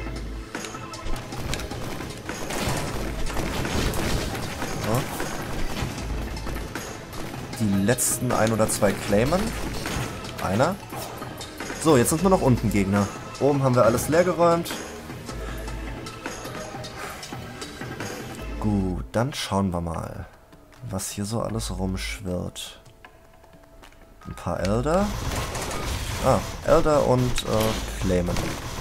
Die letzten ein oder zwei claimen. Einer. So, jetzt sind nur noch unten Gegner. Oben haben wir alles leer geräumt. Gut, dann schauen wir mal, was hier so alles rumschwirrt. Ein paar Elder. Ah, Elder und äh, claimen.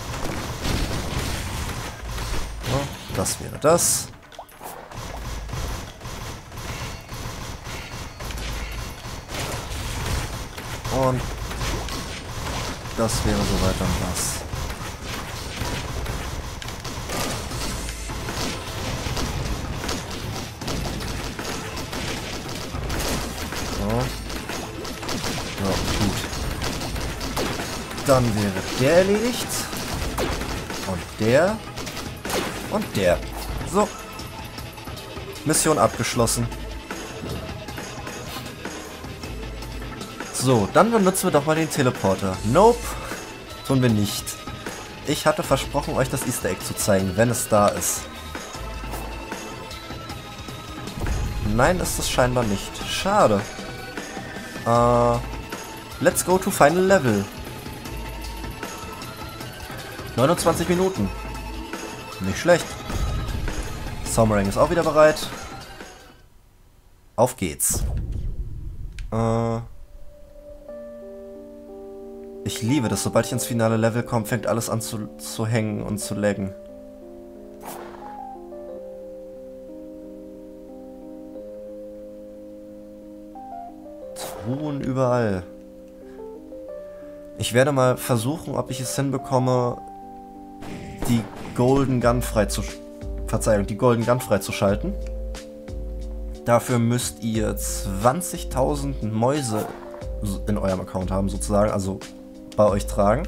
So, das wäre das. Und Das wäre soweit dann das. So. Ja, gut. Dann wäre der erledigt. Und der. Und der. So. Mission abgeschlossen. So, dann benutzen wir doch mal den Teleporter. Nope. Tun wir nicht. Ich hatte versprochen, euch das Easter Egg zu zeigen, wenn es da ist. Nein, ist es scheinbar nicht. Schade. Uh, let's go to final level. neunundzwanzig Minuten. Nicht schlecht. Somerang ist auch wieder bereit. Auf geht's. Uh, ich liebe das, sobald ich ins finale Level komme, fängt alles an zu, zu hängen und zu laggen. Truhen überall. Ich werde mal versuchen, ob ich es hinbekomme, die Golden Gun frei zu... Verzeihung, die Golden Gun freizuschalten. Dafür müsst ihr zwanzigtausend Mäuse in eurem Account haben, sozusagen, also bei euch tragen.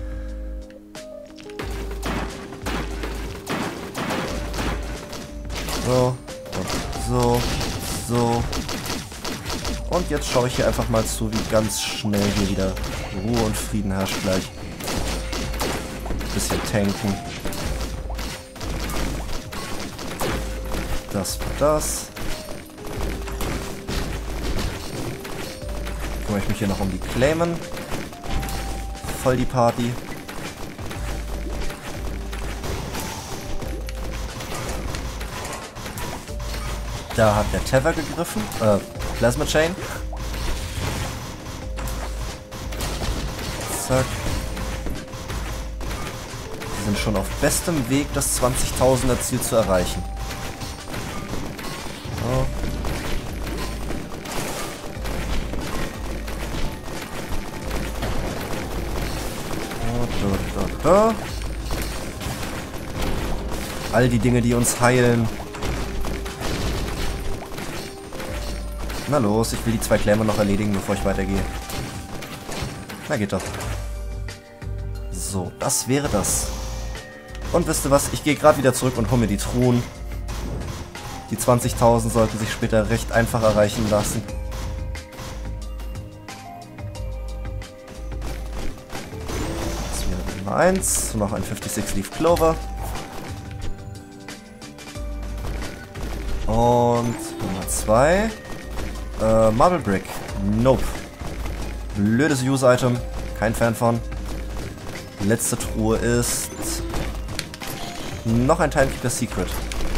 So, und so, so. Und jetzt schaue ich hier einfach mal zu, wie ganz schnell hier wieder Ruhe und Frieden herrscht gleich. Bisschen tanken. Das war das. Kümmere ich mich hier noch um die Claimen. Voll die Party. Da hat der Tether gegriffen. Äh, Plasma Chain. Zack. Wir sind schon auf bestem Weg, das zwanzigtausender Ziel zu erreichen. So. Da, da, da. All die Dinge, die uns heilen. Na los, ich will die zwei Claimer noch erledigen, bevor ich weitergehe. Na geht doch. So, das wäre das. Und wisst ihr was? Ich gehe gerade wieder zurück und hole mir die Truhen. Die zwanzigtausend sollten sich später recht einfach erreichen lassen. Das wäre Nummer eins. Noch ein sechsundfünfzig Leaf Clover. Und Nummer zwei. Äh, Marble Brick. Nope. Blödes Use-Item. Kein Fan von. Letzte Truhe ist... noch ein Timekeeper Secret.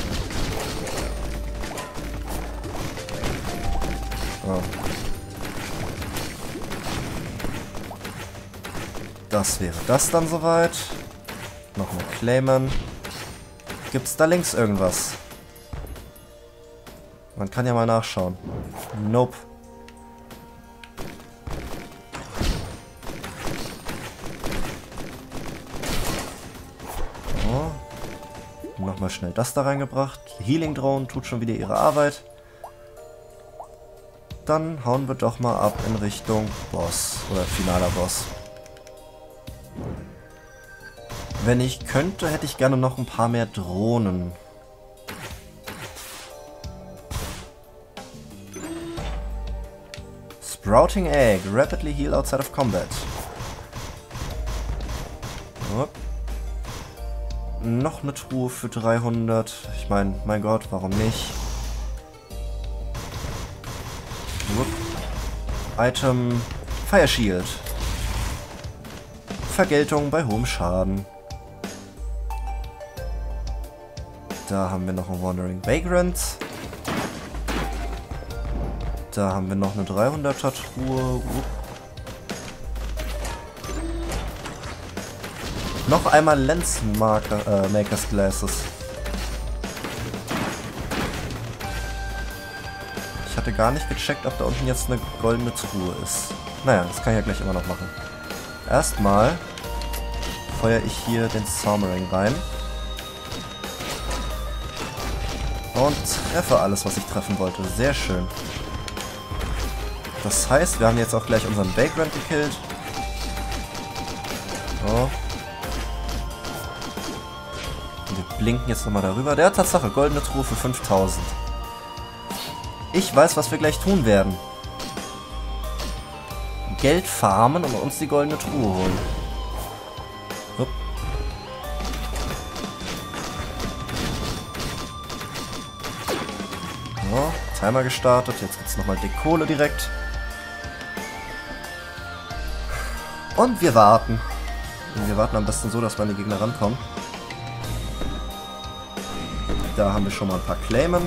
Oh. Das wäre das dann soweit. Noch mal claimen. Gibt's da links irgendwas? Man kann ja mal nachschauen. Nope. Oh. Nochmal schnell das da reingebracht. Healing Drone tut schon wieder ihre Arbeit. Dann hauen wir doch mal ab in Richtung Boss. Oder finaler Boss. Wenn ich könnte, hätte ich gerne noch ein paar mehr Drohnen. Sprouting Egg. Rapidly heal outside of combat. Oh. Noch eine Truhe für dreihundert. Ich meine, mein Gott, warum nicht? Oh. Item Fire Shield. Vergeltung bei hohem Schaden. Da haben wir noch einen Wandering Vagrant. Da haben wir noch eine dreihunderter Truhe. Noch einmal Lens Marker, äh, Makers Glasses. Ich hatte gar nicht gecheckt, ob da unten jetzt eine goldene Truhe ist. Naja, das kann ich ja gleich immer noch machen. Erstmal feuere ich hier den Sommering rein. Und treffe alles, was ich treffen wollte. Sehr schön. Das heißt, wir haben jetzt auch gleich unseren Vagrant gekillt. So. Und wir blinken jetzt nochmal darüber. Der hat Tatsache goldene Truhe für fünftausend. Ich weiß, was wir gleich tun werden. Geld farmen und uns die goldene Truhe holen. Hup. So, Timer gestartet. Jetzt gibt es nochmal die Kohle direkt. Und wir warten. Und wir warten am besten so, dass wir an die Gegner rankommen. Da haben wir schon mal ein paar Claimen.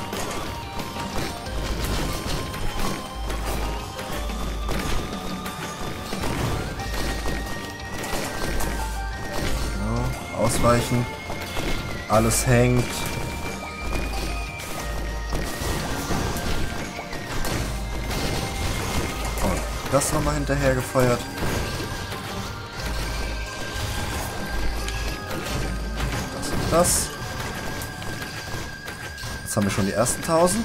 Ja, ausweichen. Alles hängt. Und das nochmal hinterher gefeuert. Das und das. Jetzt haben wir schon die ersten tausend.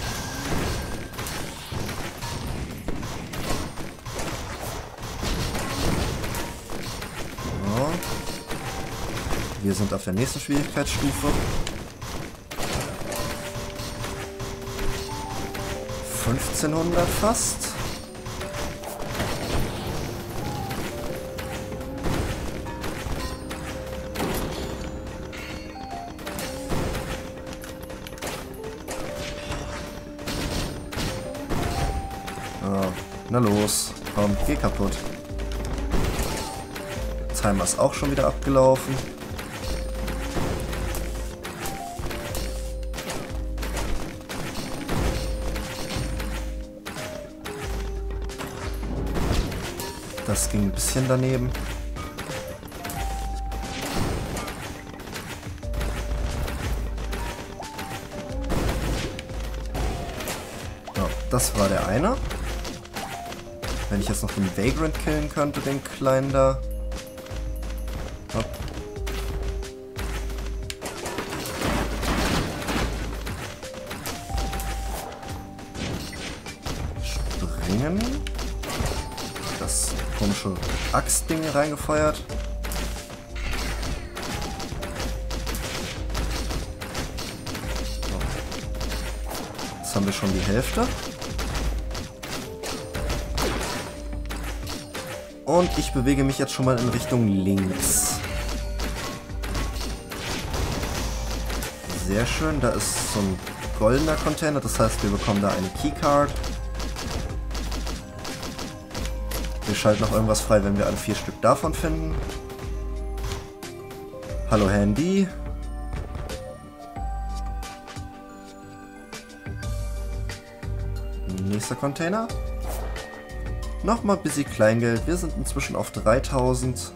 So. Wir sind auf der nächsten Schwierigkeitsstufe. fünfzehnhundert fast. Na los, komm, geh kaputt. Timer ist auch schon wieder abgelaufen. Das ging ein bisschen daneben. Ja, das war der eine. Wenn ich jetzt noch den Vagrant killen könnte, den kleinen da. Hopp. Springen. Das komische Axtding reingefeuert. So. Jetzt haben wir schon die Hälfte. Und ich bewege mich jetzt schon mal in Richtung links. Sehr schön, da ist so ein goldener Container, das heißt, wir bekommen da eine Keycard. Wir schalten noch irgendwas frei, wenn wir alle vier Stück davon finden. Hallo Handy. Nächster Container. Nochmal ein bisschen Kleingeld. Wir sind inzwischen auf dreitausend.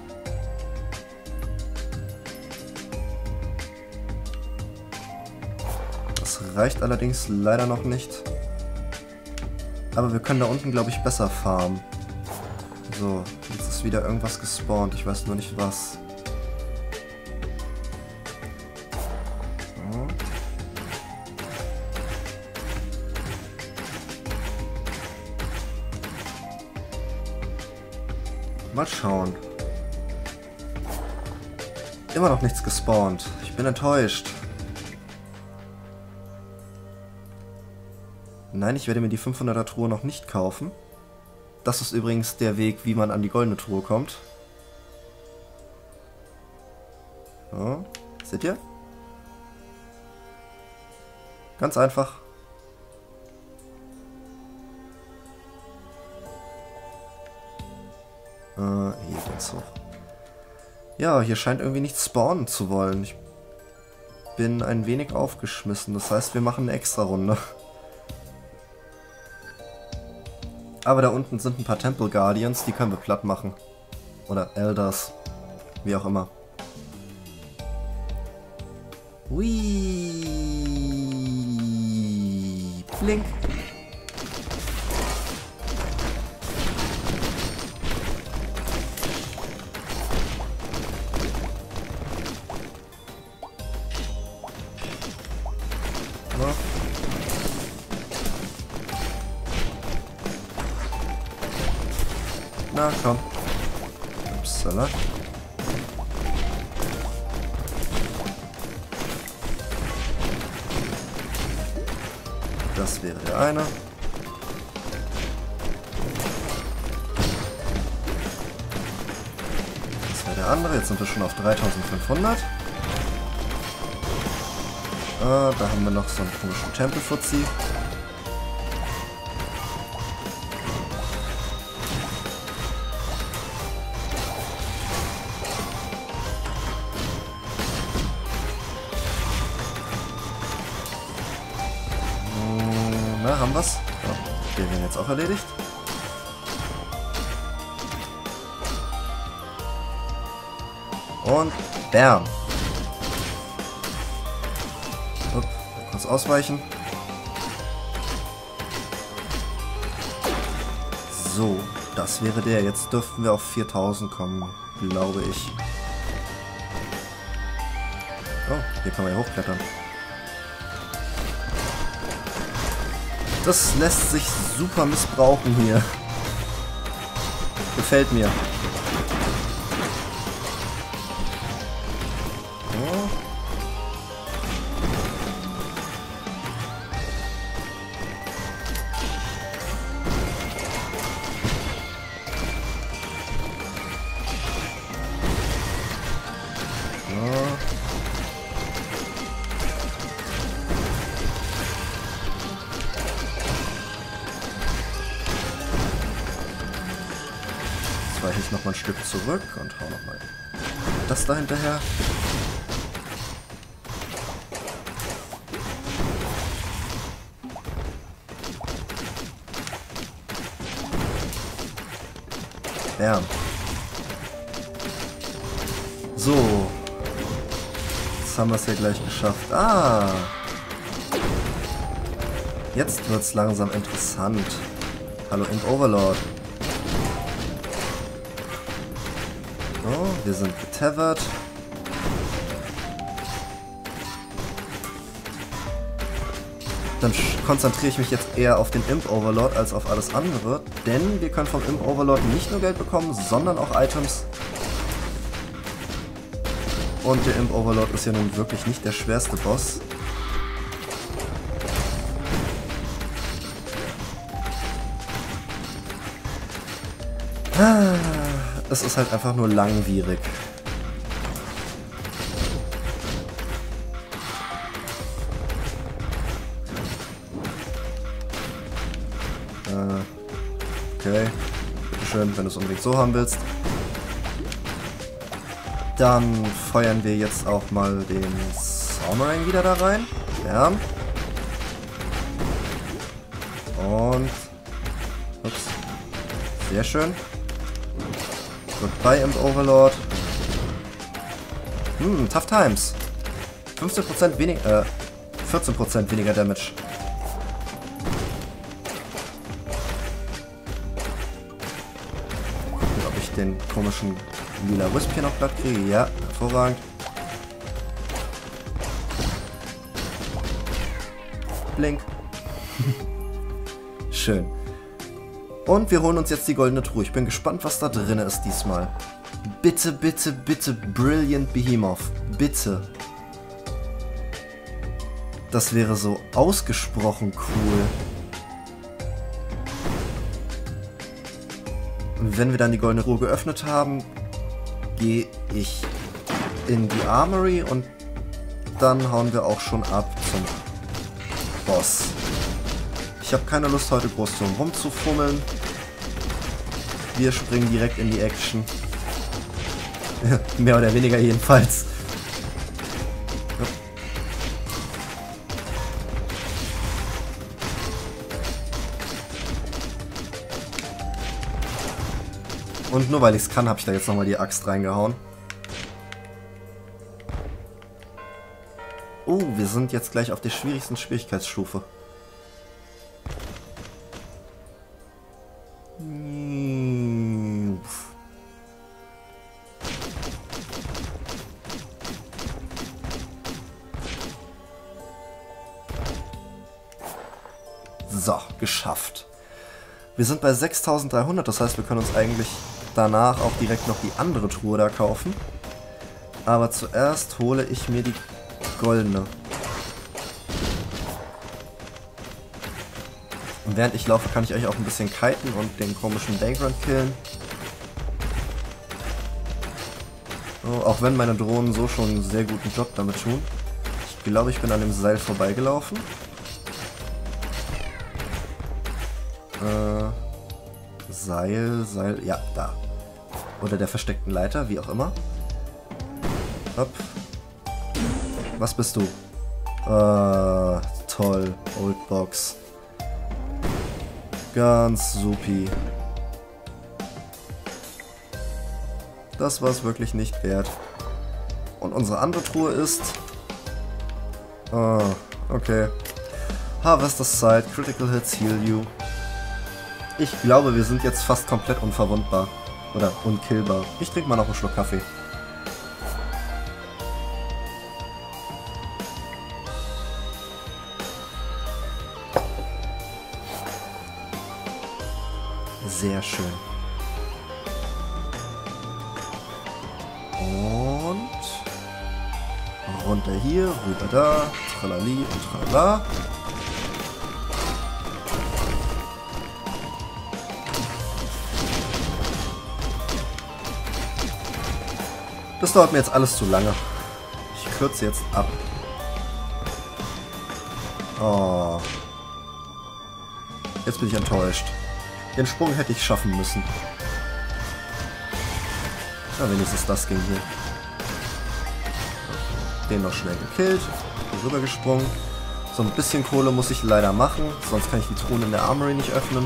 Das reicht allerdings leider noch nicht. Aber wir können da unten, glaube ich, besser farmen. So, jetzt ist wieder irgendwas gespawnt. Ich weiß nur nicht was. So. Mal schauen. Immer noch nichts gespawnt. Ich bin enttäuscht. Nein, ich werde mir die fünfhunderter Truhe noch nicht kaufen. Das ist übrigens der Weg, wie man an die goldene Truhe kommt. So, seht ihr? Ganz einfach. Äh, hier geht's hoch. Ja, hier scheint irgendwie nichts spawnen zu wollen. Ich bin ein wenig aufgeschmissen. Das heißt, wir machen eine extra Runde. Aber da unten sind ein paar Temple Guardians, die können wir platt machen. Oder Elders. Wie auch immer. Hui. Blink. Na, komm. Upsala. Das wäre der eine. Das wäre der andere. Jetzt sind wir schon auf dreitausendfünfhundert. Ah, da haben wir noch so einen komischen Tempelfuzzi. Na, haben wir's? Ja, den werden jetzt auch erledigt. Und bam. Upp, kurz ausweichen. So, das wäre der. Jetzt dürften wir auf viertausend kommen, glaube ich. Oh, hier kann man ja hochklettern. Das lässt sich super missbrauchen hier. Gefällt mir. Oh. Oh. Weiche ich noch mal ein Stück zurück und hau noch mal das da hinterher. Ja. So. Jetzt haben wir es ja gleich geschafft. Ah. Jetzt wird es langsam interessant. Hallo Imp Overlord. Oh, wir sind getethert. Dann konzentriere ich mich jetzt eher auf den Imp Overlord als auf alles andere, denn wir können vom Imp Overlord nicht nur Geld bekommen, sondern auch Items. Und der Imp Overlord ist ja nun wirklich nicht der schwerste Boss. Ah. Es ist halt einfach nur langwierig. Äh, okay. Bitteschön, wenn du es unbedingt so haben willst. Dann feuern wir jetzt auch mal den Saumarang wieder da rein. Ja. Und... Ups. Sehr schön. Goodbye, Imp Overlord. Hm, Tough Times. fünfzehn Prozent weniger, äh, vierzehn Prozent weniger Damage. Gucken, ob ich den komischen lila Wisp hier noch platt kriege. Ja, hervorragend. Blink. Schön. Und wir holen uns jetzt die goldene Truhe. Ich bin gespannt, was da drin ist diesmal. Bitte, bitte, bitte, Brilliant Behemoth. Bitte. Das wäre so ausgesprochen cool. Und wenn wir dann die goldene Truhe geöffnet haben, gehe ich in die Armory und dann hauen wir auch schon ab zum Boss. Ich habe keine Lust, heute groß drum rumzufummeln. Wir springen direkt in die Action. Mehr oder weniger jedenfalls. Und nur weil ich es kann, habe ich da jetzt nochmal die Axt reingehauen. Oh, wir sind jetzt gleich auf der schwierigsten Schwierigkeitsstufe. So, geschafft. Wir sind bei sechstausenddreihundert, das heißt, wir können uns eigentlich danach auch direkt noch die andere Truhe da kaufen. Aber zuerst hole ich mir die goldene. Und während ich laufe, kann ich euch auch ein bisschen kiten und den komischen Vagrant killen. Oh, auch wenn meine Drohnen so schon einen sehr guten Job damit tun. Ich glaube, ich bin an dem Seil vorbeigelaufen. Äh, Seil, Seil, ja, da. Oder der versteckten Leiter, wie auch immer. Hopp. Was bist du? Äh, toll, Old Box. Ganz supi. Das war es wirklich nicht wert. Und unsere andere Truhe ist... Ah, okay. Harvester's Sight, Critical Hits, Heal You. Ich glaube, wir sind jetzt fast komplett unverwundbar. Oder unkillbar. Ich trinke mal noch einen Schluck Kaffee. Sehr schön. Und runter hier, rüber da, tralali und tralala. Das dauert mir jetzt alles zu lange. Ich kürze jetzt ab. Oh. Jetzt bin ich enttäuscht. Den Sprung hätte ich schaffen müssen. Ja, wenigstens das ging hier. Den noch schnell gekillt. Rüber gesprungen. So ein bisschen Kohle muss ich leider machen, sonst kann ich die Truhen in der Armory nicht öffnen.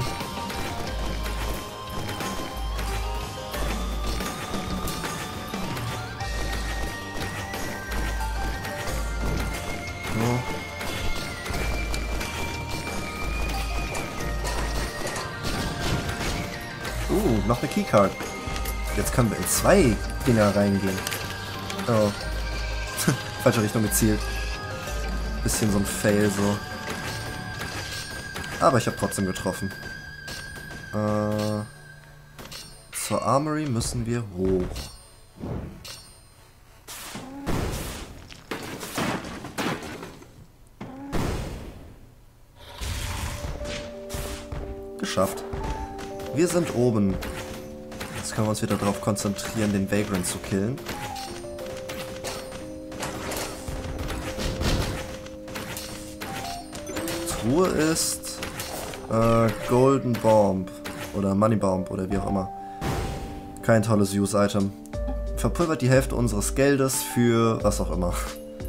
Uh, noch eine Keycard. Jetzt können wir in zwei Dinger reingehen. Oh. Falsche Richtung gezielt. Bisschen so ein Fail so. Aber ich habe trotzdem getroffen. Äh, zur Armory müssen wir hoch. Geschafft. Wir sind oben. Jetzt können wir uns wieder darauf konzentrieren, den Vagrant zu killen. Truhe ist äh, Golden Bomb oder Money Bomb oder wie auch immer. Kein tolles Use-Item. Verpulvert die Hälfte unseres Geldes für was auch immer.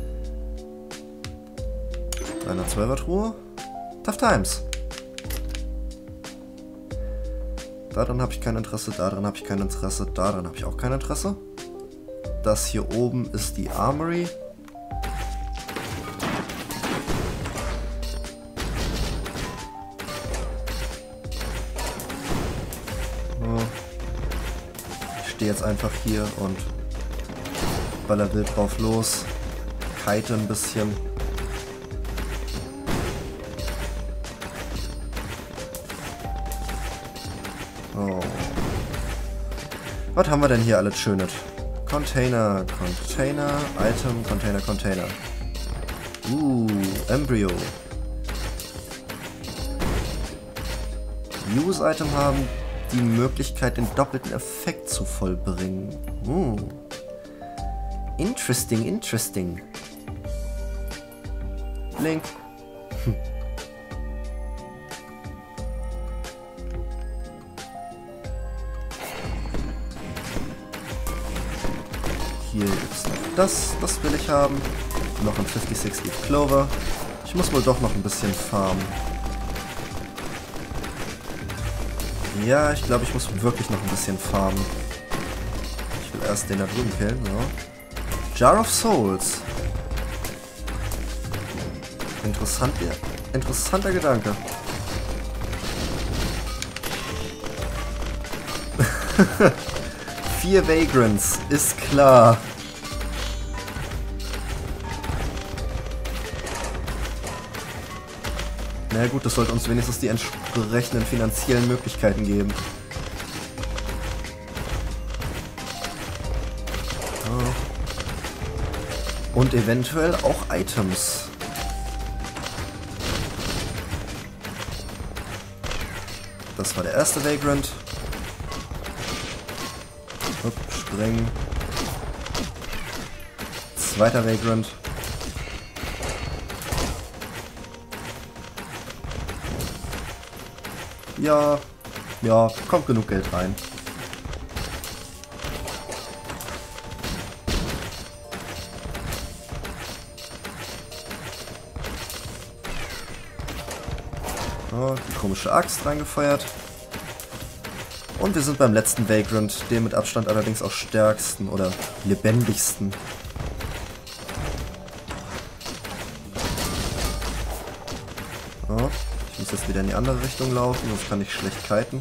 dreihundertzwölfer Truhe. Tough Times. Daran habe ich kein Interesse, daran habe ich kein Interesse, daran habe ich auch kein Interesse. Das hier oben ist die Armory. Ich stehe jetzt einfach hier und baller wild drauf los. Kite ein bisschen. Oh. Was haben wir denn hier alles Schönes? Container, Container, Item, Container, Container. Uh, Embryo. Use-Item haben die Möglichkeit, den doppelten Effekt zu vollbringen. Uh. Interesting, interesting. Blink. Hm. Hier ist noch das, das will ich haben. Noch ein fünfundsechzig Leaf Clover. Ich muss wohl doch noch ein bisschen farmen. Ja, ich glaube, ich muss wirklich noch ein bisschen farmen. Ich will erst den da drüben killen, so. Jar of Souls. Interessant, ja. Interessanter Gedanke. Vier Vagrants, ist klar. Na gut, das sollte uns wenigstens die entsprechenden finanziellen Möglichkeiten geben. Und eventuell auch Items. Das war der erste Vagrant. Upp, springen. Zweiter Vagrant. Ja, ja, kommt genug Geld rein. Oh, die komische Axt reingefeuert. Und wir sind beim letzten Vagrant, dem mit Abstand allerdings auch stärksten oder lebendigsten. Oh, ich muss jetzt wieder in die andere Richtung laufen, sonst kann ich schlecht kiten.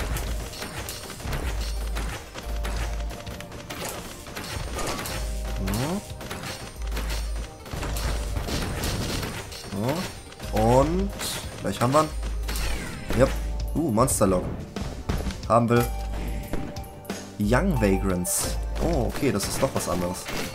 Oh. Oh. Und gleich haben wir ihn. Yep. Uh, Monsterlock. Haben wir Young Vagrants. Oh, okay, das ist doch was anderes.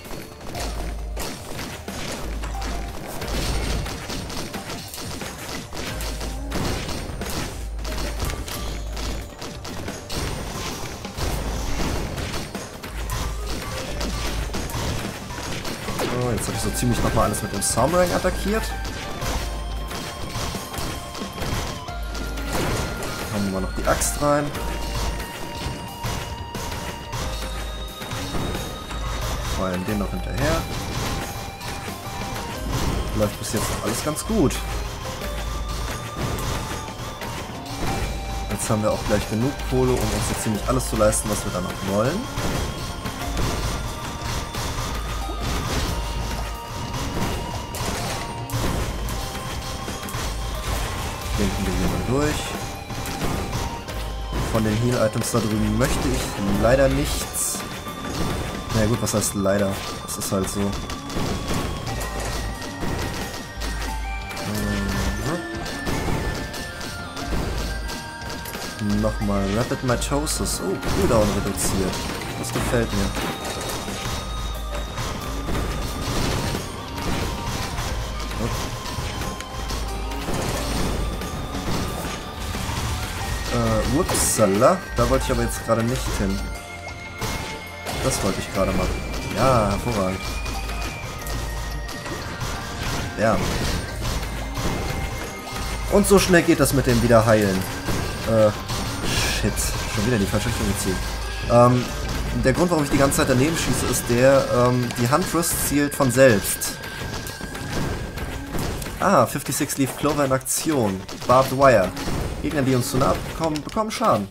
Oh, jetzt habe ich so ziemlich nochmal alles mit dem Somrang attackiert. Haben wir noch die Axt rein. Fallen den noch hinterher. Läuft bis jetzt noch alles ganz gut. Jetzt haben wir auch gleich genug Kohle, um uns jetzt ziemlich alles zu leisten, was wir da noch wollen. Denken wir hier mal durch. Von den Heal-Items da drüben möchte ich leider nichts. Na ja, gut, was heißt leider? Das ist halt so. Mhm. Nochmal Rapid Mitosis. Oh, Cooldown reduziert. Das gefällt mir. Äh, upsala. Da wollte ich aber jetzt gerade nicht hin. Das wollte ich gerade machen. Ja, hervorragend. Ja. Und so schnell geht das mit dem Wiederheilen. Äh, shit. Schon wieder in die falsche Richtung gezogen. Ähm, der Grund, warum ich die ganze Zeit daneben schieße, ist der, ähm, die Huntress zielt von selbst. Ah, sechsundfünfzig Leaf Clover in Aktion. Barbed Wire. Gegner, die uns zu nahe kommen, bekommen Schaden.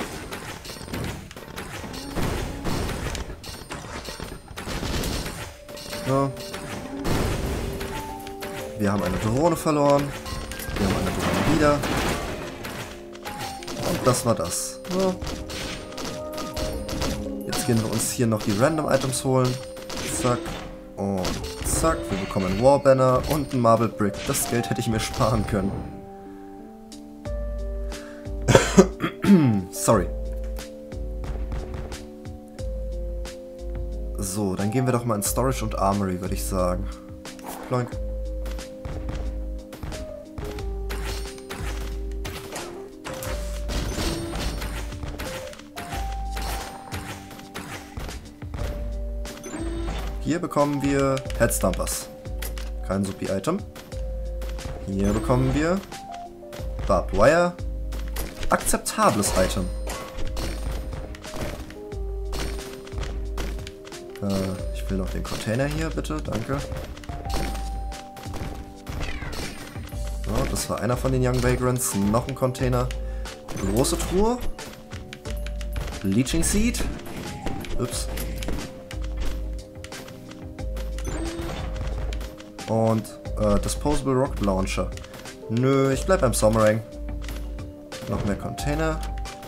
Ja. Wir haben eine Drohne verloren. Wir haben eine Drohne wieder. Und das war das. Ja. Jetzt gehen wir uns hier noch die Random Items holen. Zack. Und zack. Wir bekommen einen Warbanner und einen Marble Brick. Das Geld hätte ich mir sparen können. Sorry. So, dann gehen wir doch mal in Storage und Armory, würde ich sagen. Ploink. Hier bekommen wir Headstumpers. Kein Supi-Item. Hier bekommen wir Barbed Wire. Akzeptables Item. Äh, ich will noch den Container hier, bitte. Danke. So, das war einer von den Young Vagrants. Noch ein Container. Große Truhe. Leeching Seed. Ups. Und äh, Disposable Rocket Launcher. Nö, ich bleib beim Somrang. Noch mehr Container.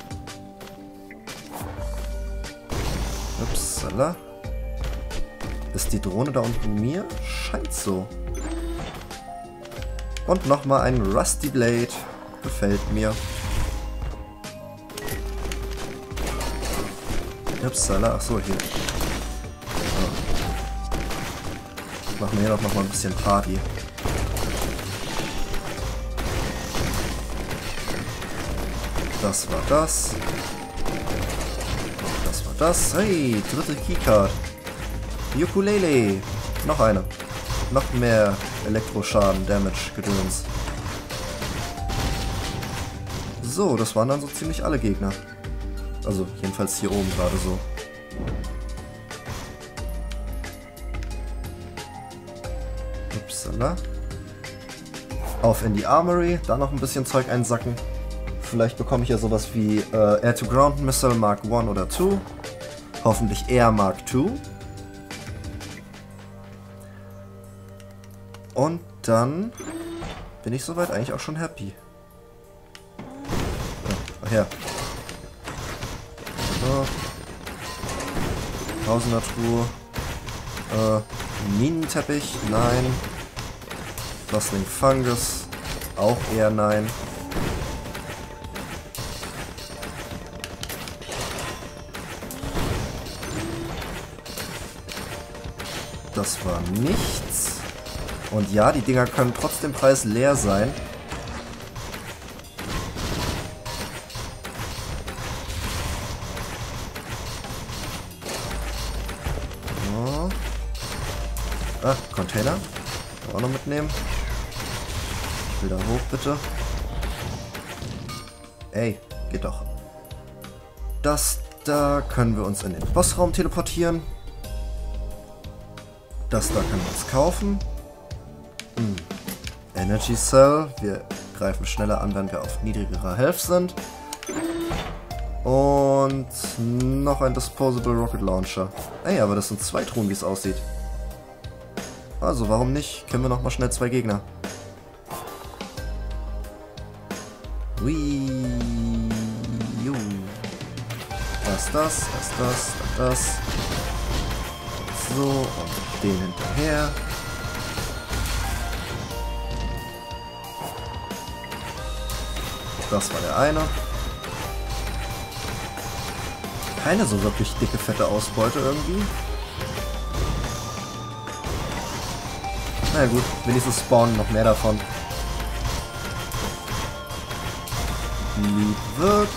Upsala. Ist die Drohne da unten mir? Scheint so. Und nochmal ein Rusty Blade. Gefällt mir. Upsala. Achso, hier. Machen wir hier noch mal ein bisschen Party. Das war das. Das war das. Hey, dritte Keycard. Ukulele. Noch eine. Noch mehr Elektroschaden, Damage, Gedöns. So, das waren dann so ziemlich alle Gegner. Also jedenfalls hier oben gerade so. Upsala. Auf in die Armory, da noch ein bisschen Zeug einsacken. Vielleicht bekomme ich ja sowas wie äh, Air-to-Ground Missile Mark eins oder zwei. Hoffentlich eher Mark zwei. Und dann bin ich soweit eigentlich auch schon happy. Ach ja. So. Tausender Truhe. Äh, Minenteppich? Nein. Bustling Fungus? Auch eher nein. Das war nichts. Und ja, die Dinger können trotz dem Preis leer sein. So. Ah, Container. Auch noch mitnehmen. Ich will da hoch, bitte. Ey, geht doch. Das da können wir uns in den Bossraum teleportieren. Das da können wir uns kaufen. Hm. Energy Cell. Wir greifen schneller an, wenn wir auf niedrigerer Health sind. Und noch ein Disposable Rocket Launcher. Ey, aber das sind zwei Truhen, wie es aussieht. Also, warum nicht? Kennen wir noch mal schnell zwei Gegner. Ui. Ju. Erst das, erst das, dann das. So, und den hinterher. Das war der eine. Keine so wirklich dicke, fette Ausbeute irgendwie. Na ja, gut, wenigstens spawnen noch mehr davon. Lieb wird.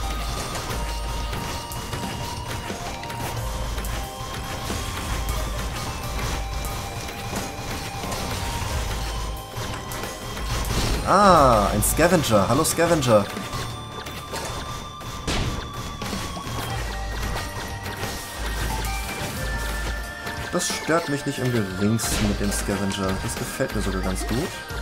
Ah, ein Scavenger. Hallo Scavenger. Das stört mich nicht im geringsten mit dem Scavenger. Das gefällt mir sogar ganz gut.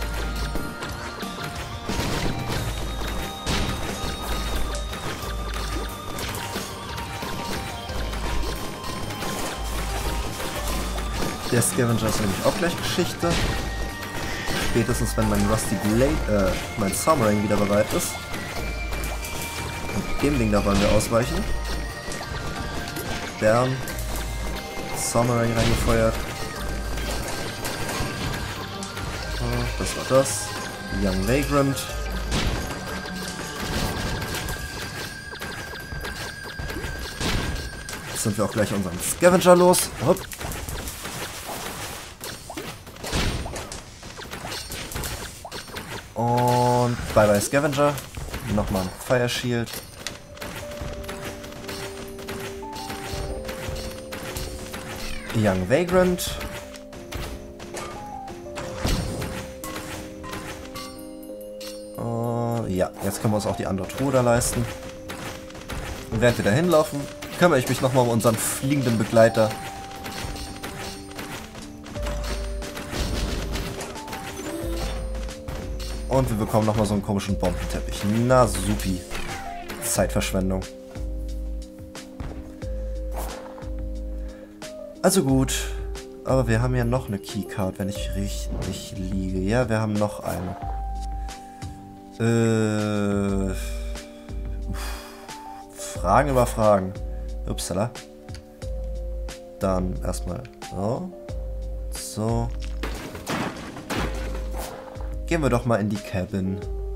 Der Scavenger ist nämlich auch gleich Geschichte. Spätestens wenn mein Rusty Blade, äh, mein Summering wieder bereit ist. Und dem Ding da wollen wir ausweichen. Bam. Summering reingefeuert. Das war das. Young Vagrant. Jetzt sind wir auch gleich unseren Scavenger los. Hopp. Und bye bye Scavenger. Nochmal ein Fire Shield. Young Vagrant. Uh, ja, jetzt können wir uns auch die andere Truhe da leisten. Und während wir da hinlaufen, kümmere ich mich nochmal um unseren fliegenden Begleiter. Und wir bekommen nochmal so einen komischen Bombenteppich. Na supi. Zeitverschwendung. Also gut. Aber wir haben ja noch eine Keycard, wenn ich richtig liege. Ja, wir haben noch eine. Äh, Fragen über Fragen. Upsala. Dann erstmal so. So. Gehen wir doch mal in die Cabin.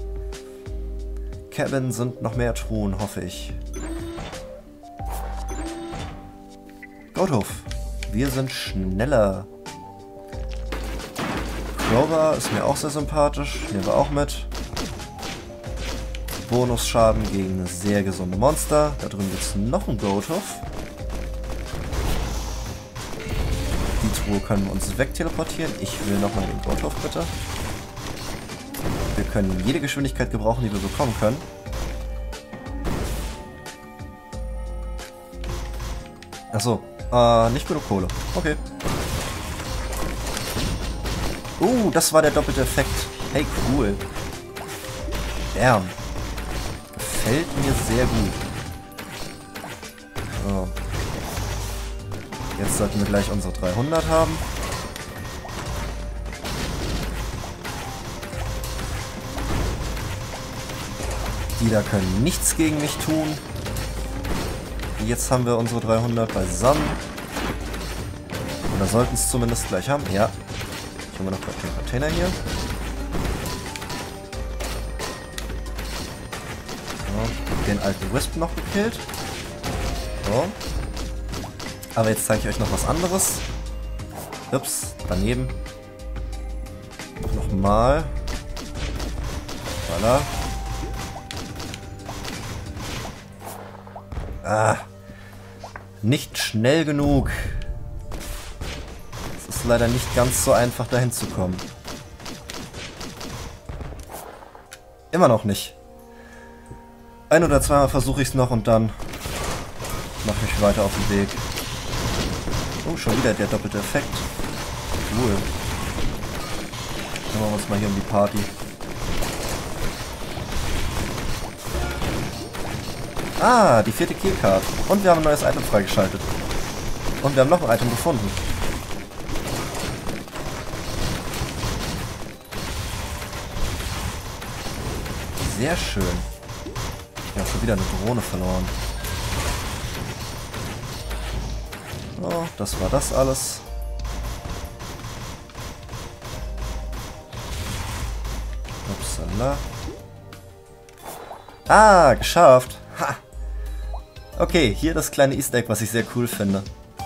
Cabin sind noch mehr Truhen, hoffe ich. Goathof. Wir sind schneller. Crowbar ist mir auch sehr sympathisch. Nehmen wir auch mit. Bonusschaden gegen eine sehr gesunde Monster. Da drüben gibt es noch einen Goathoff. Die Truhe können wir uns wegteleportieren. Ich will nochmal den Goathoff, bitte. Wir können jede Geschwindigkeit gebrauchen, die wir bekommen können. Achso, äh, nicht genug Kohle. Okay. Uh, das war der doppelte Effekt. Hey, cool. Damn. Gefällt mir sehr gut. So. Jetzt sollten wir gleich unsere dreihundert haben. Die da können nichts gegen mich tun. Jetzt haben wir unsere dreihundert beisammen. Oder sollten es zumindest gleich haben. Ja. Ich habe noch den Container hier. So, den alten Wisp noch gekillt. So. Aber jetzt zeige ich euch noch was anderes. Ups, daneben. Nochmal. Voilà. Ah. Nicht schnell genug. Es ist leider nicht ganz so einfach, dahin zu kommen. Immer noch nicht. Ein oder zweimal versuche ich es noch und dann mache ich weiter auf den Weg. Oh, schon wieder der doppelte Effekt. Cool. Dann machen wir uns mal hier um die Party. Ah, die vierte Keycard. Und wir haben ein neues Item freigeschaltet. Und wir haben noch ein Item gefunden. Sehr schön. Ich habe schon wieder eine Drohne verloren. Oh, das war das alles. Upsala. Ah, geschafft. Ha. Okay, hier das kleine Easter Egg, was ich sehr cool finde.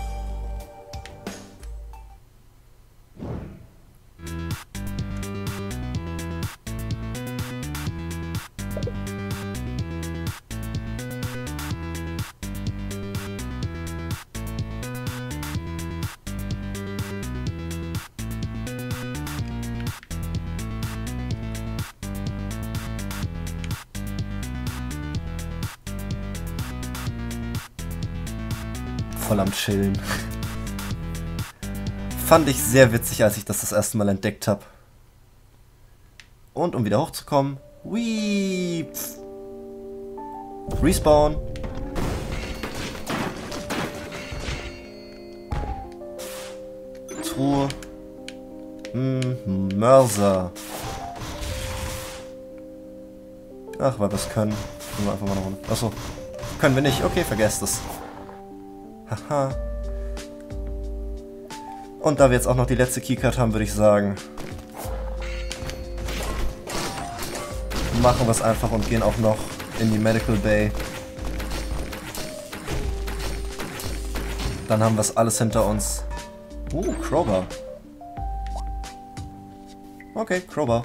Voll am Chillen. Fand ich sehr witzig, als ich das das erste Mal entdeckt habe. Und um wieder hochzukommen, Whee! Respawn. Truhe. Hm, Mörser. Ach, weil wir es können. Können wir einfach mal eine Runde. Achso. Können wir nicht. Okay, vergesst es. Haha. Und da wir jetzt auch noch die letzte Keycard haben, würde ich sagen, machen wir es einfach und gehen auch noch in die Medical Bay. Dann haben wir es alles hinter uns. Uh, Crowbar. Okay, Crowbar.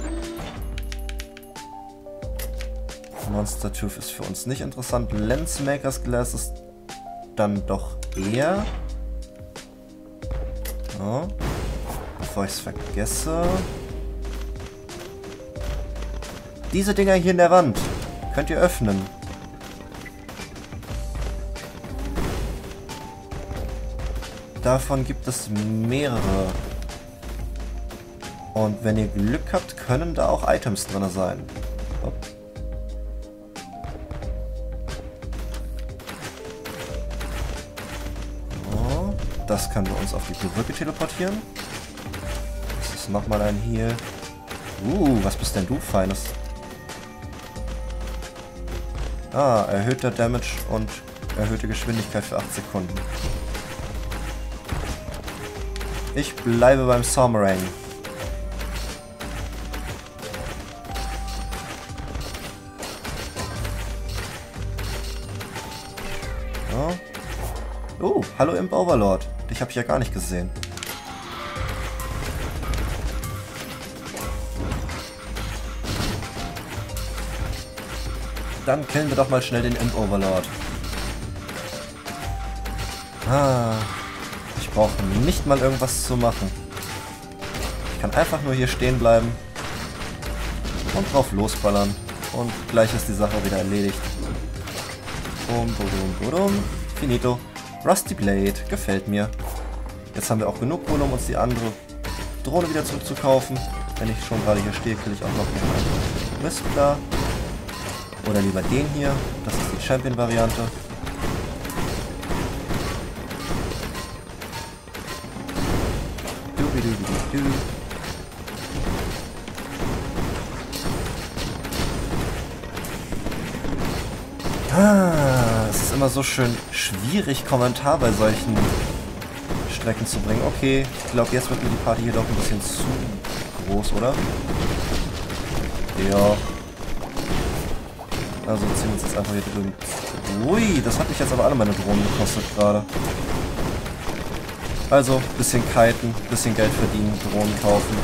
Monster Tooth ist für uns nicht interessant. Lensmaker's Glass ist dann doch eher. So. Bevor ich es vergesse. Diese Dinger hier in der Wand könnt ihr öffnen. Davon gibt es mehrere. Und wenn ihr Glück habt, können da auch Items drin sein. Hopp. So, das können wir uns auf die Brücke teleportieren. Das ist nochmal ein Heal. Uh, was bist denn du, Feines? Ah, erhöhter Damage und erhöhte Geschwindigkeit für acht Sekunden. Ich bleibe beim Somerang. Oh. Oh, hallo Imp Overlord. Dich habe ich ja gar nicht gesehen. Dann killen wir doch mal schnell den Imp Overlord. Ah, ich brauche nicht mal irgendwas zu machen. Ich kann einfach nur hier stehen bleiben und drauf losballern. Und gleich ist die Sache wieder erledigt. Bum, bum, bum, finito. Rusty Blade, gefällt mir. Jetzt haben wir auch genug Kohle, um uns die andere Drohne wieder zurückzukaufen. Wenn ich schon gerade hier stehe, kill ich auch noch einen Wispler. Oder lieber den hier. Das ist die Champion-Variante. Ah, es ist immer so schön schwierig, Kommentar bei solchen Strecken zu bringen. Okay, ich glaube, jetzt wird mir die Party hier doch ein bisschen zu groß, oder? Ja. Also ziehen wir uns jetzt einfach hier drüben. Ui, das hat mich jetzt aber alle meine Drohnen gekostet gerade. Also, bisschen kiten, bisschen Geld verdienen, Drohnen kaufen.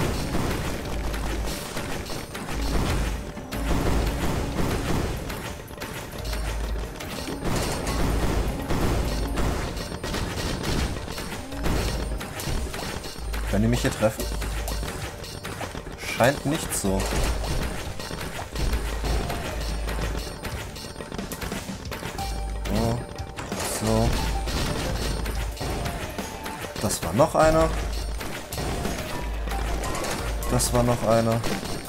Können die mich hier treffen? Scheint nicht so. So. So. Das war noch einer. Das war noch einer.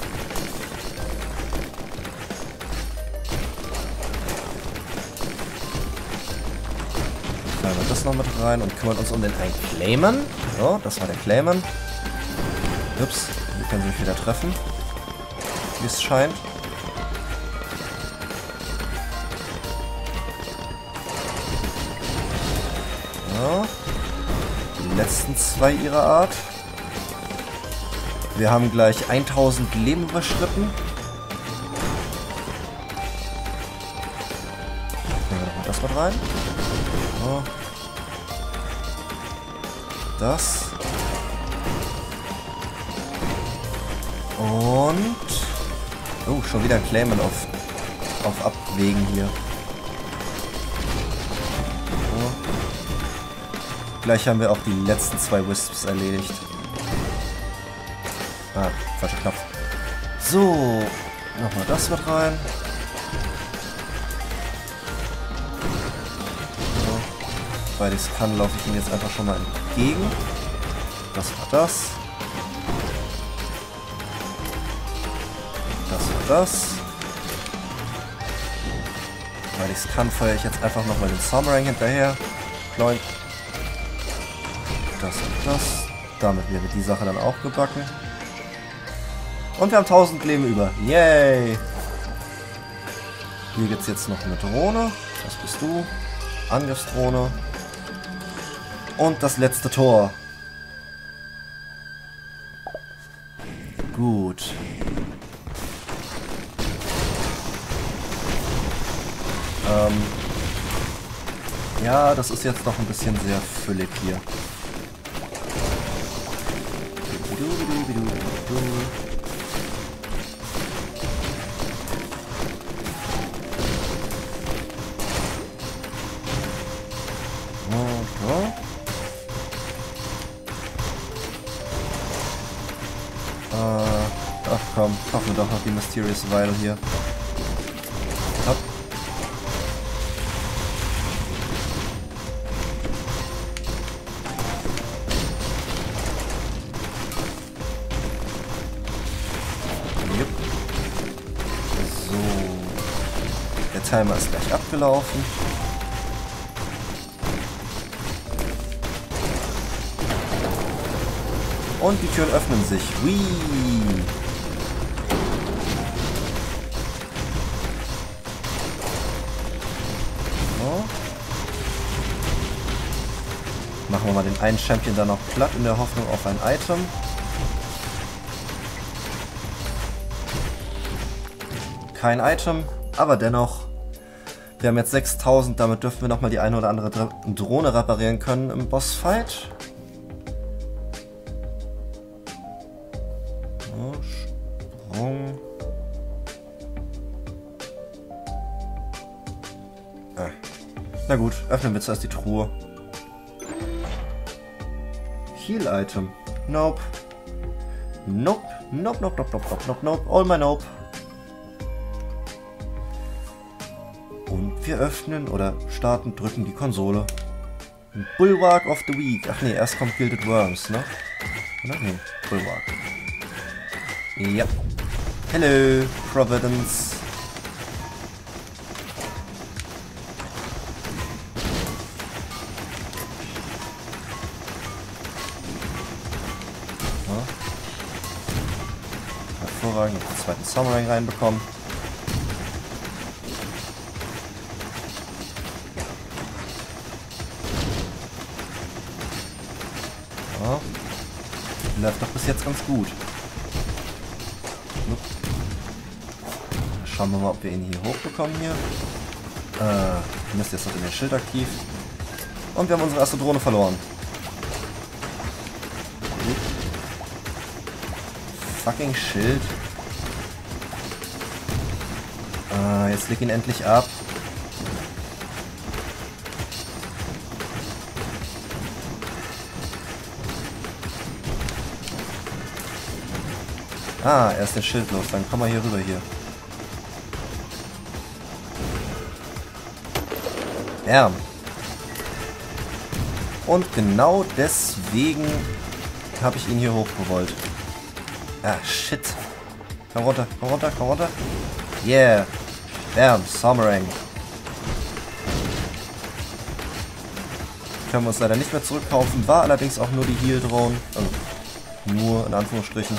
Nehmen wir das noch mit rein und kümmern uns um den einen Clayman. So, das war der Clayman. Ups, wir können sich wieder treffen. Wie es scheint. So. Die letzten zwei ihrer Art. Wir haben gleich tausend Leben überschritten. Nehmen wir nochmal das mit rein. So. Das. Und... Oh, schon wieder ein Clayman auf, auf Abwägen hier. So. Gleich haben wir auch die letzten zwei Wisps erledigt. Ah, falscher Knopf. So, nochmal das mit rein. So. Weil ich es kann, laufe ich ihm jetzt einfach schon mal entgegen. Das war das. Das war das. Weil ich es kann, feuere ich jetzt einfach nochmal den Somerang hinterher. Ploink. Das und das. Damit wäre die Sache dann auch gebacken. Und wir haben tausend Leben über. Yay! Hier gibt es jetzt noch eine Drohne. Das bist du. Angriffsdrohne. Und das letzte Tor. Gut. Ähm. Ja, das ist jetzt noch ein bisschen sehr füllig hier. Okay. Äh, ach komm, machen wir doch noch die Mysterious Vial hier. Hopp. Yep. So. Der Timer ist gleich abgelaufen. Und die Türen öffnen sich. Whee! So. Machen wir mal den einen Champion da noch platt in der Hoffnung auf ein Item. Kein Item, aber dennoch. Wir haben jetzt sechstausend, damit dürfen wir nochmal die eine oder andere Drohne reparieren können im Bossfight. Sprung. Na gut, öffnen wir zuerst die Truhe. Heal-Item. Nope. Nope. Nope, nope, nope, nope, nope, nope, nope. All my nope. Und wir öffnen oder starten, drücken die Konsole. Bulwark of the Week. Ach nee, erst kommt Gilded Worms, ne? Oder? Nee, Bulwark. Ja. Hello, Providence. Ja. Hervorragend, noch den zweiten Summoning reinbekommen. Ja. Läuft doch bis jetzt ganz gut. Schauen wir mal, ob wir ihn hier hochbekommen hier. Äh, Mist, jetzt hat er den Schild aktiv. Und wir haben unsere erste Drohne verloren. Gut. Fucking Schild. Äh, jetzt leg ihn endlich ab. Ah, er ist den Schild los. Dann komm mal hier rüber hier. Ja. Und genau deswegen habe ich ihn hier hochgerollt. Ah, shit. Komm runter, komm runter, komm runter. Yeah. Bam, Summerang. Können wir uns leider nicht mehr zurückkaufen. War allerdings auch nur die Heal-Drone. Also, nur in Anführungsstrichen.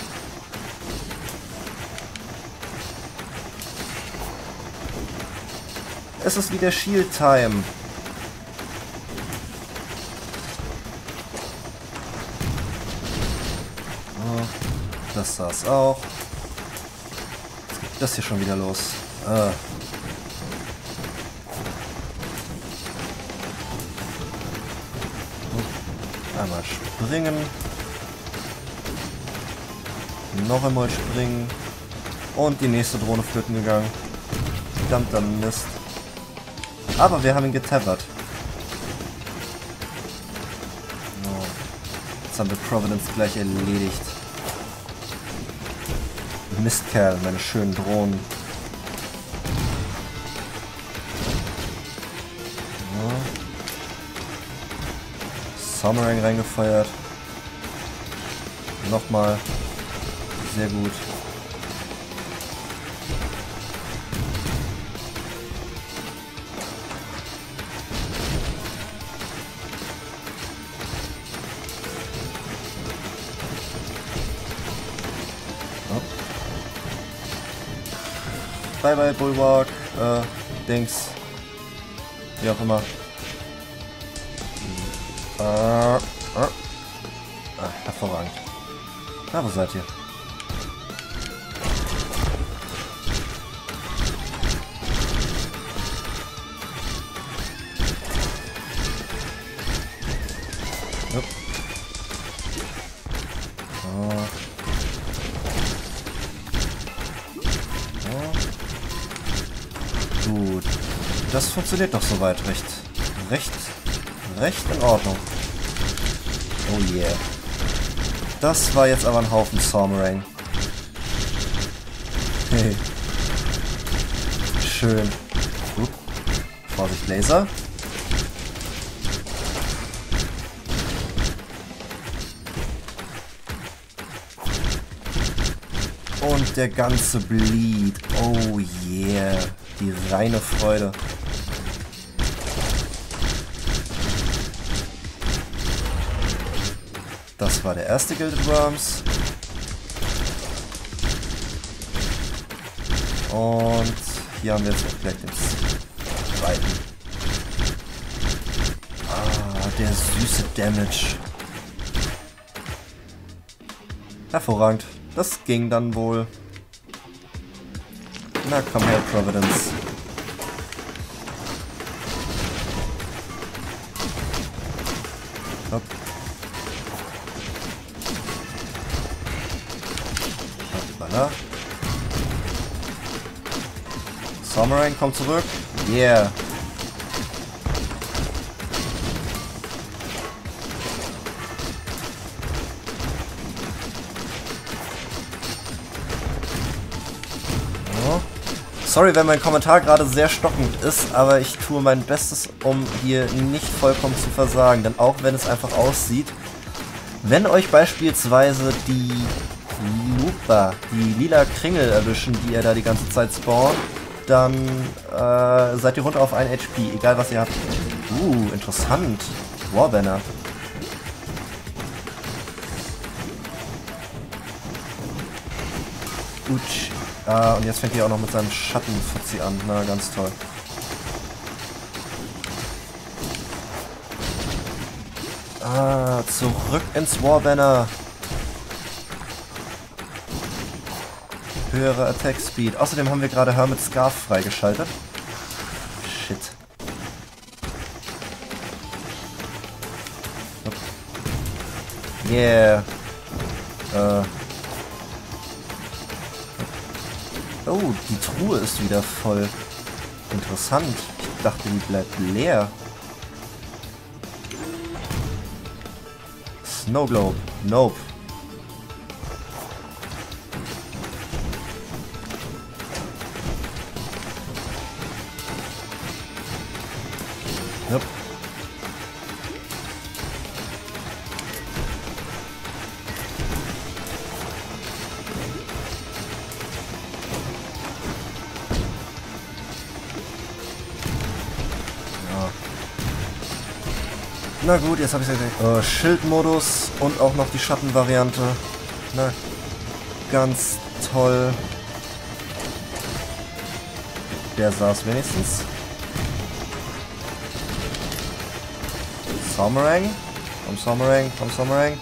Es ist wieder Shield-Time. Oh, das saß auch. Was geht das hier schon wieder los? Ah. Einmal springen. Noch einmal springen. Und die nächste Drohne flöten gegangen. Verdammter Mist. Aber wir haben ihn getappert. Oh. Jetzt haben wir Providence gleich erledigt. Mistkerl, meine schönen Drohnen. Oh. Summerang reingefeuert. Nochmal. Sehr gut. Bye bye Bulwark, äh, Dings. Wie auch immer. Äh, äh. Ah, hervorragend. Na, wo seid ihr? Jupp. Oh. Gut. Das funktioniert doch soweit recht. Recht. Recht in Ordnung. Oh yeah. Das war jetzt aber ein Haufen Summerang. Hey. Schön. Gut. Vorsicht, Laser. Und der ganze Bleed. Oh yeah. Die reine Freude. Das war der erste Gilded Worms. Und hier haben wir jetzt auch gleich den zweiten. Ah, der süße Damage. Hervorragend. Das ging dann wohl. Na komm her, Providence. Hopp. Hoppala. Summerang kommt zurück. Yeah. Sorry, wenn mein Kommentar gerade sehr stockend ist, aber ich tue mein Bestes, um hier nicht vollkommen zu versagen. Denn auch wenn es einfach aussieht, wenn euch beispielsweise die Lupa, die lila Kringel erwischen, die ihr da die ganze Zeit spawnt, dann äh, seid ihr runter auf ein H P, egal was ihr habt. Uh, interessant. Warbanner. Utsch. Ah, und jetzt fängt er auch noch mit seinem Schattenfuzzi an. Na, ganz toll. Ah, zurück ins Warbanner. Höhere Attack Speed. Außerdem haben wir gerade Hermit Scarf freigeschaltet. Shit. Yeah. Äh. Oh, die Truhe ist wieder voll. Interessant. Ich dachte, die bleibt leer. Snow Globe. Nope. Nope. Na gut, jetzt habe ich es ja äh, Schildmodus und auch noch die Schattenvariante. Na, ganz toll. Der saß wenigstens. Somerang. Komm Somerang, komm Somerang.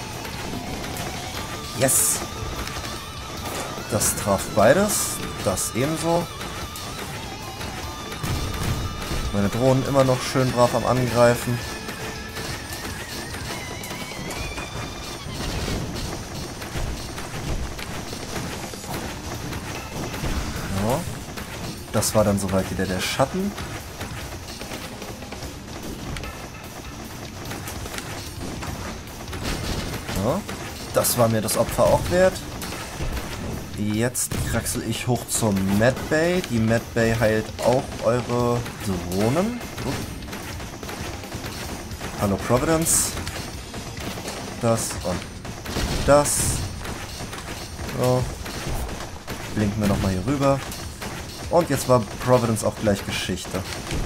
Yes! Das traf beides. Das ebenso. Meine Drohnen immer noch schön brav am Angreifen. Das war dann soweit wieder der Schatten. So. Das war mir das Opfer auch wert. Jetzt kraxel ich hoch zur Medbay. Die Medbay heilt auch eure Drohnen. Uh. Hallo Providence. Das und das. So. Blinken wir nochmal hier rüber. Und jetzt war Providence auch gleich Geschichte.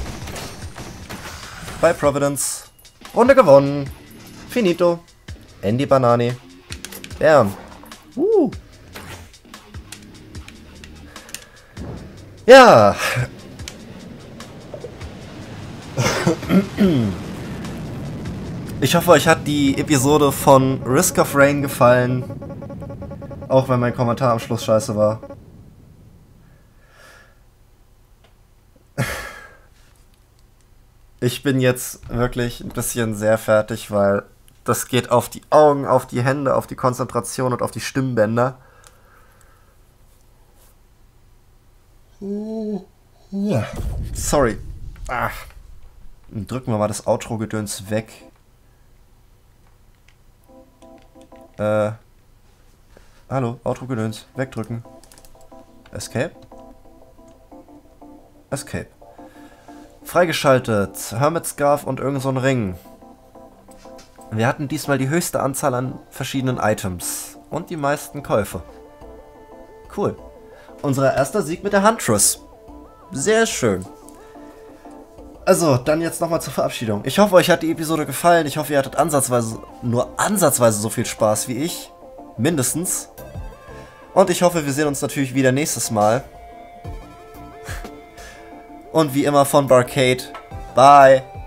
Bei Providence. Runde gewonnen. Finito. Andy Banani. Bam. Uh. Ja. Ich hoffe, euch hat die Episode von Risk of Rain gefallen. Auch wenn mein Kommentar am Schluss scheiße war. Ich bin jetzt wirklich ein bisschen sehr fertig, weil das geht auf die Augen, auf die Hände, auf die Konzentration und auf die Stimmbänder. Sorry. Ach. Drücken wir mal das Outro-Gedöns weg. Äh. Hallo, Outro-Gedöns. Wegdrücken. Escape? Escape. Freigeschaltet. Hermit Scarf und irgend so ein Ring. Wir hatten diesmal die höchste Anzahl an verschiedenen Items. Und die meisten Käufe. Cool. Unser erster Sieg mit der Huntress. Sehr schön. Also, dann jetzt nochmal zur Verabschiedung. Ich hoffe, euch hat die Episode gefallen. Ich hoffe, ihr hattet ansatzweise, nur ansatzweise so viel Spaß wie ich. Mindestens. Und ich hoffe, wir sehen uns natürlich wieder nächstes Mal. Und wie immer von Barcade. Bye.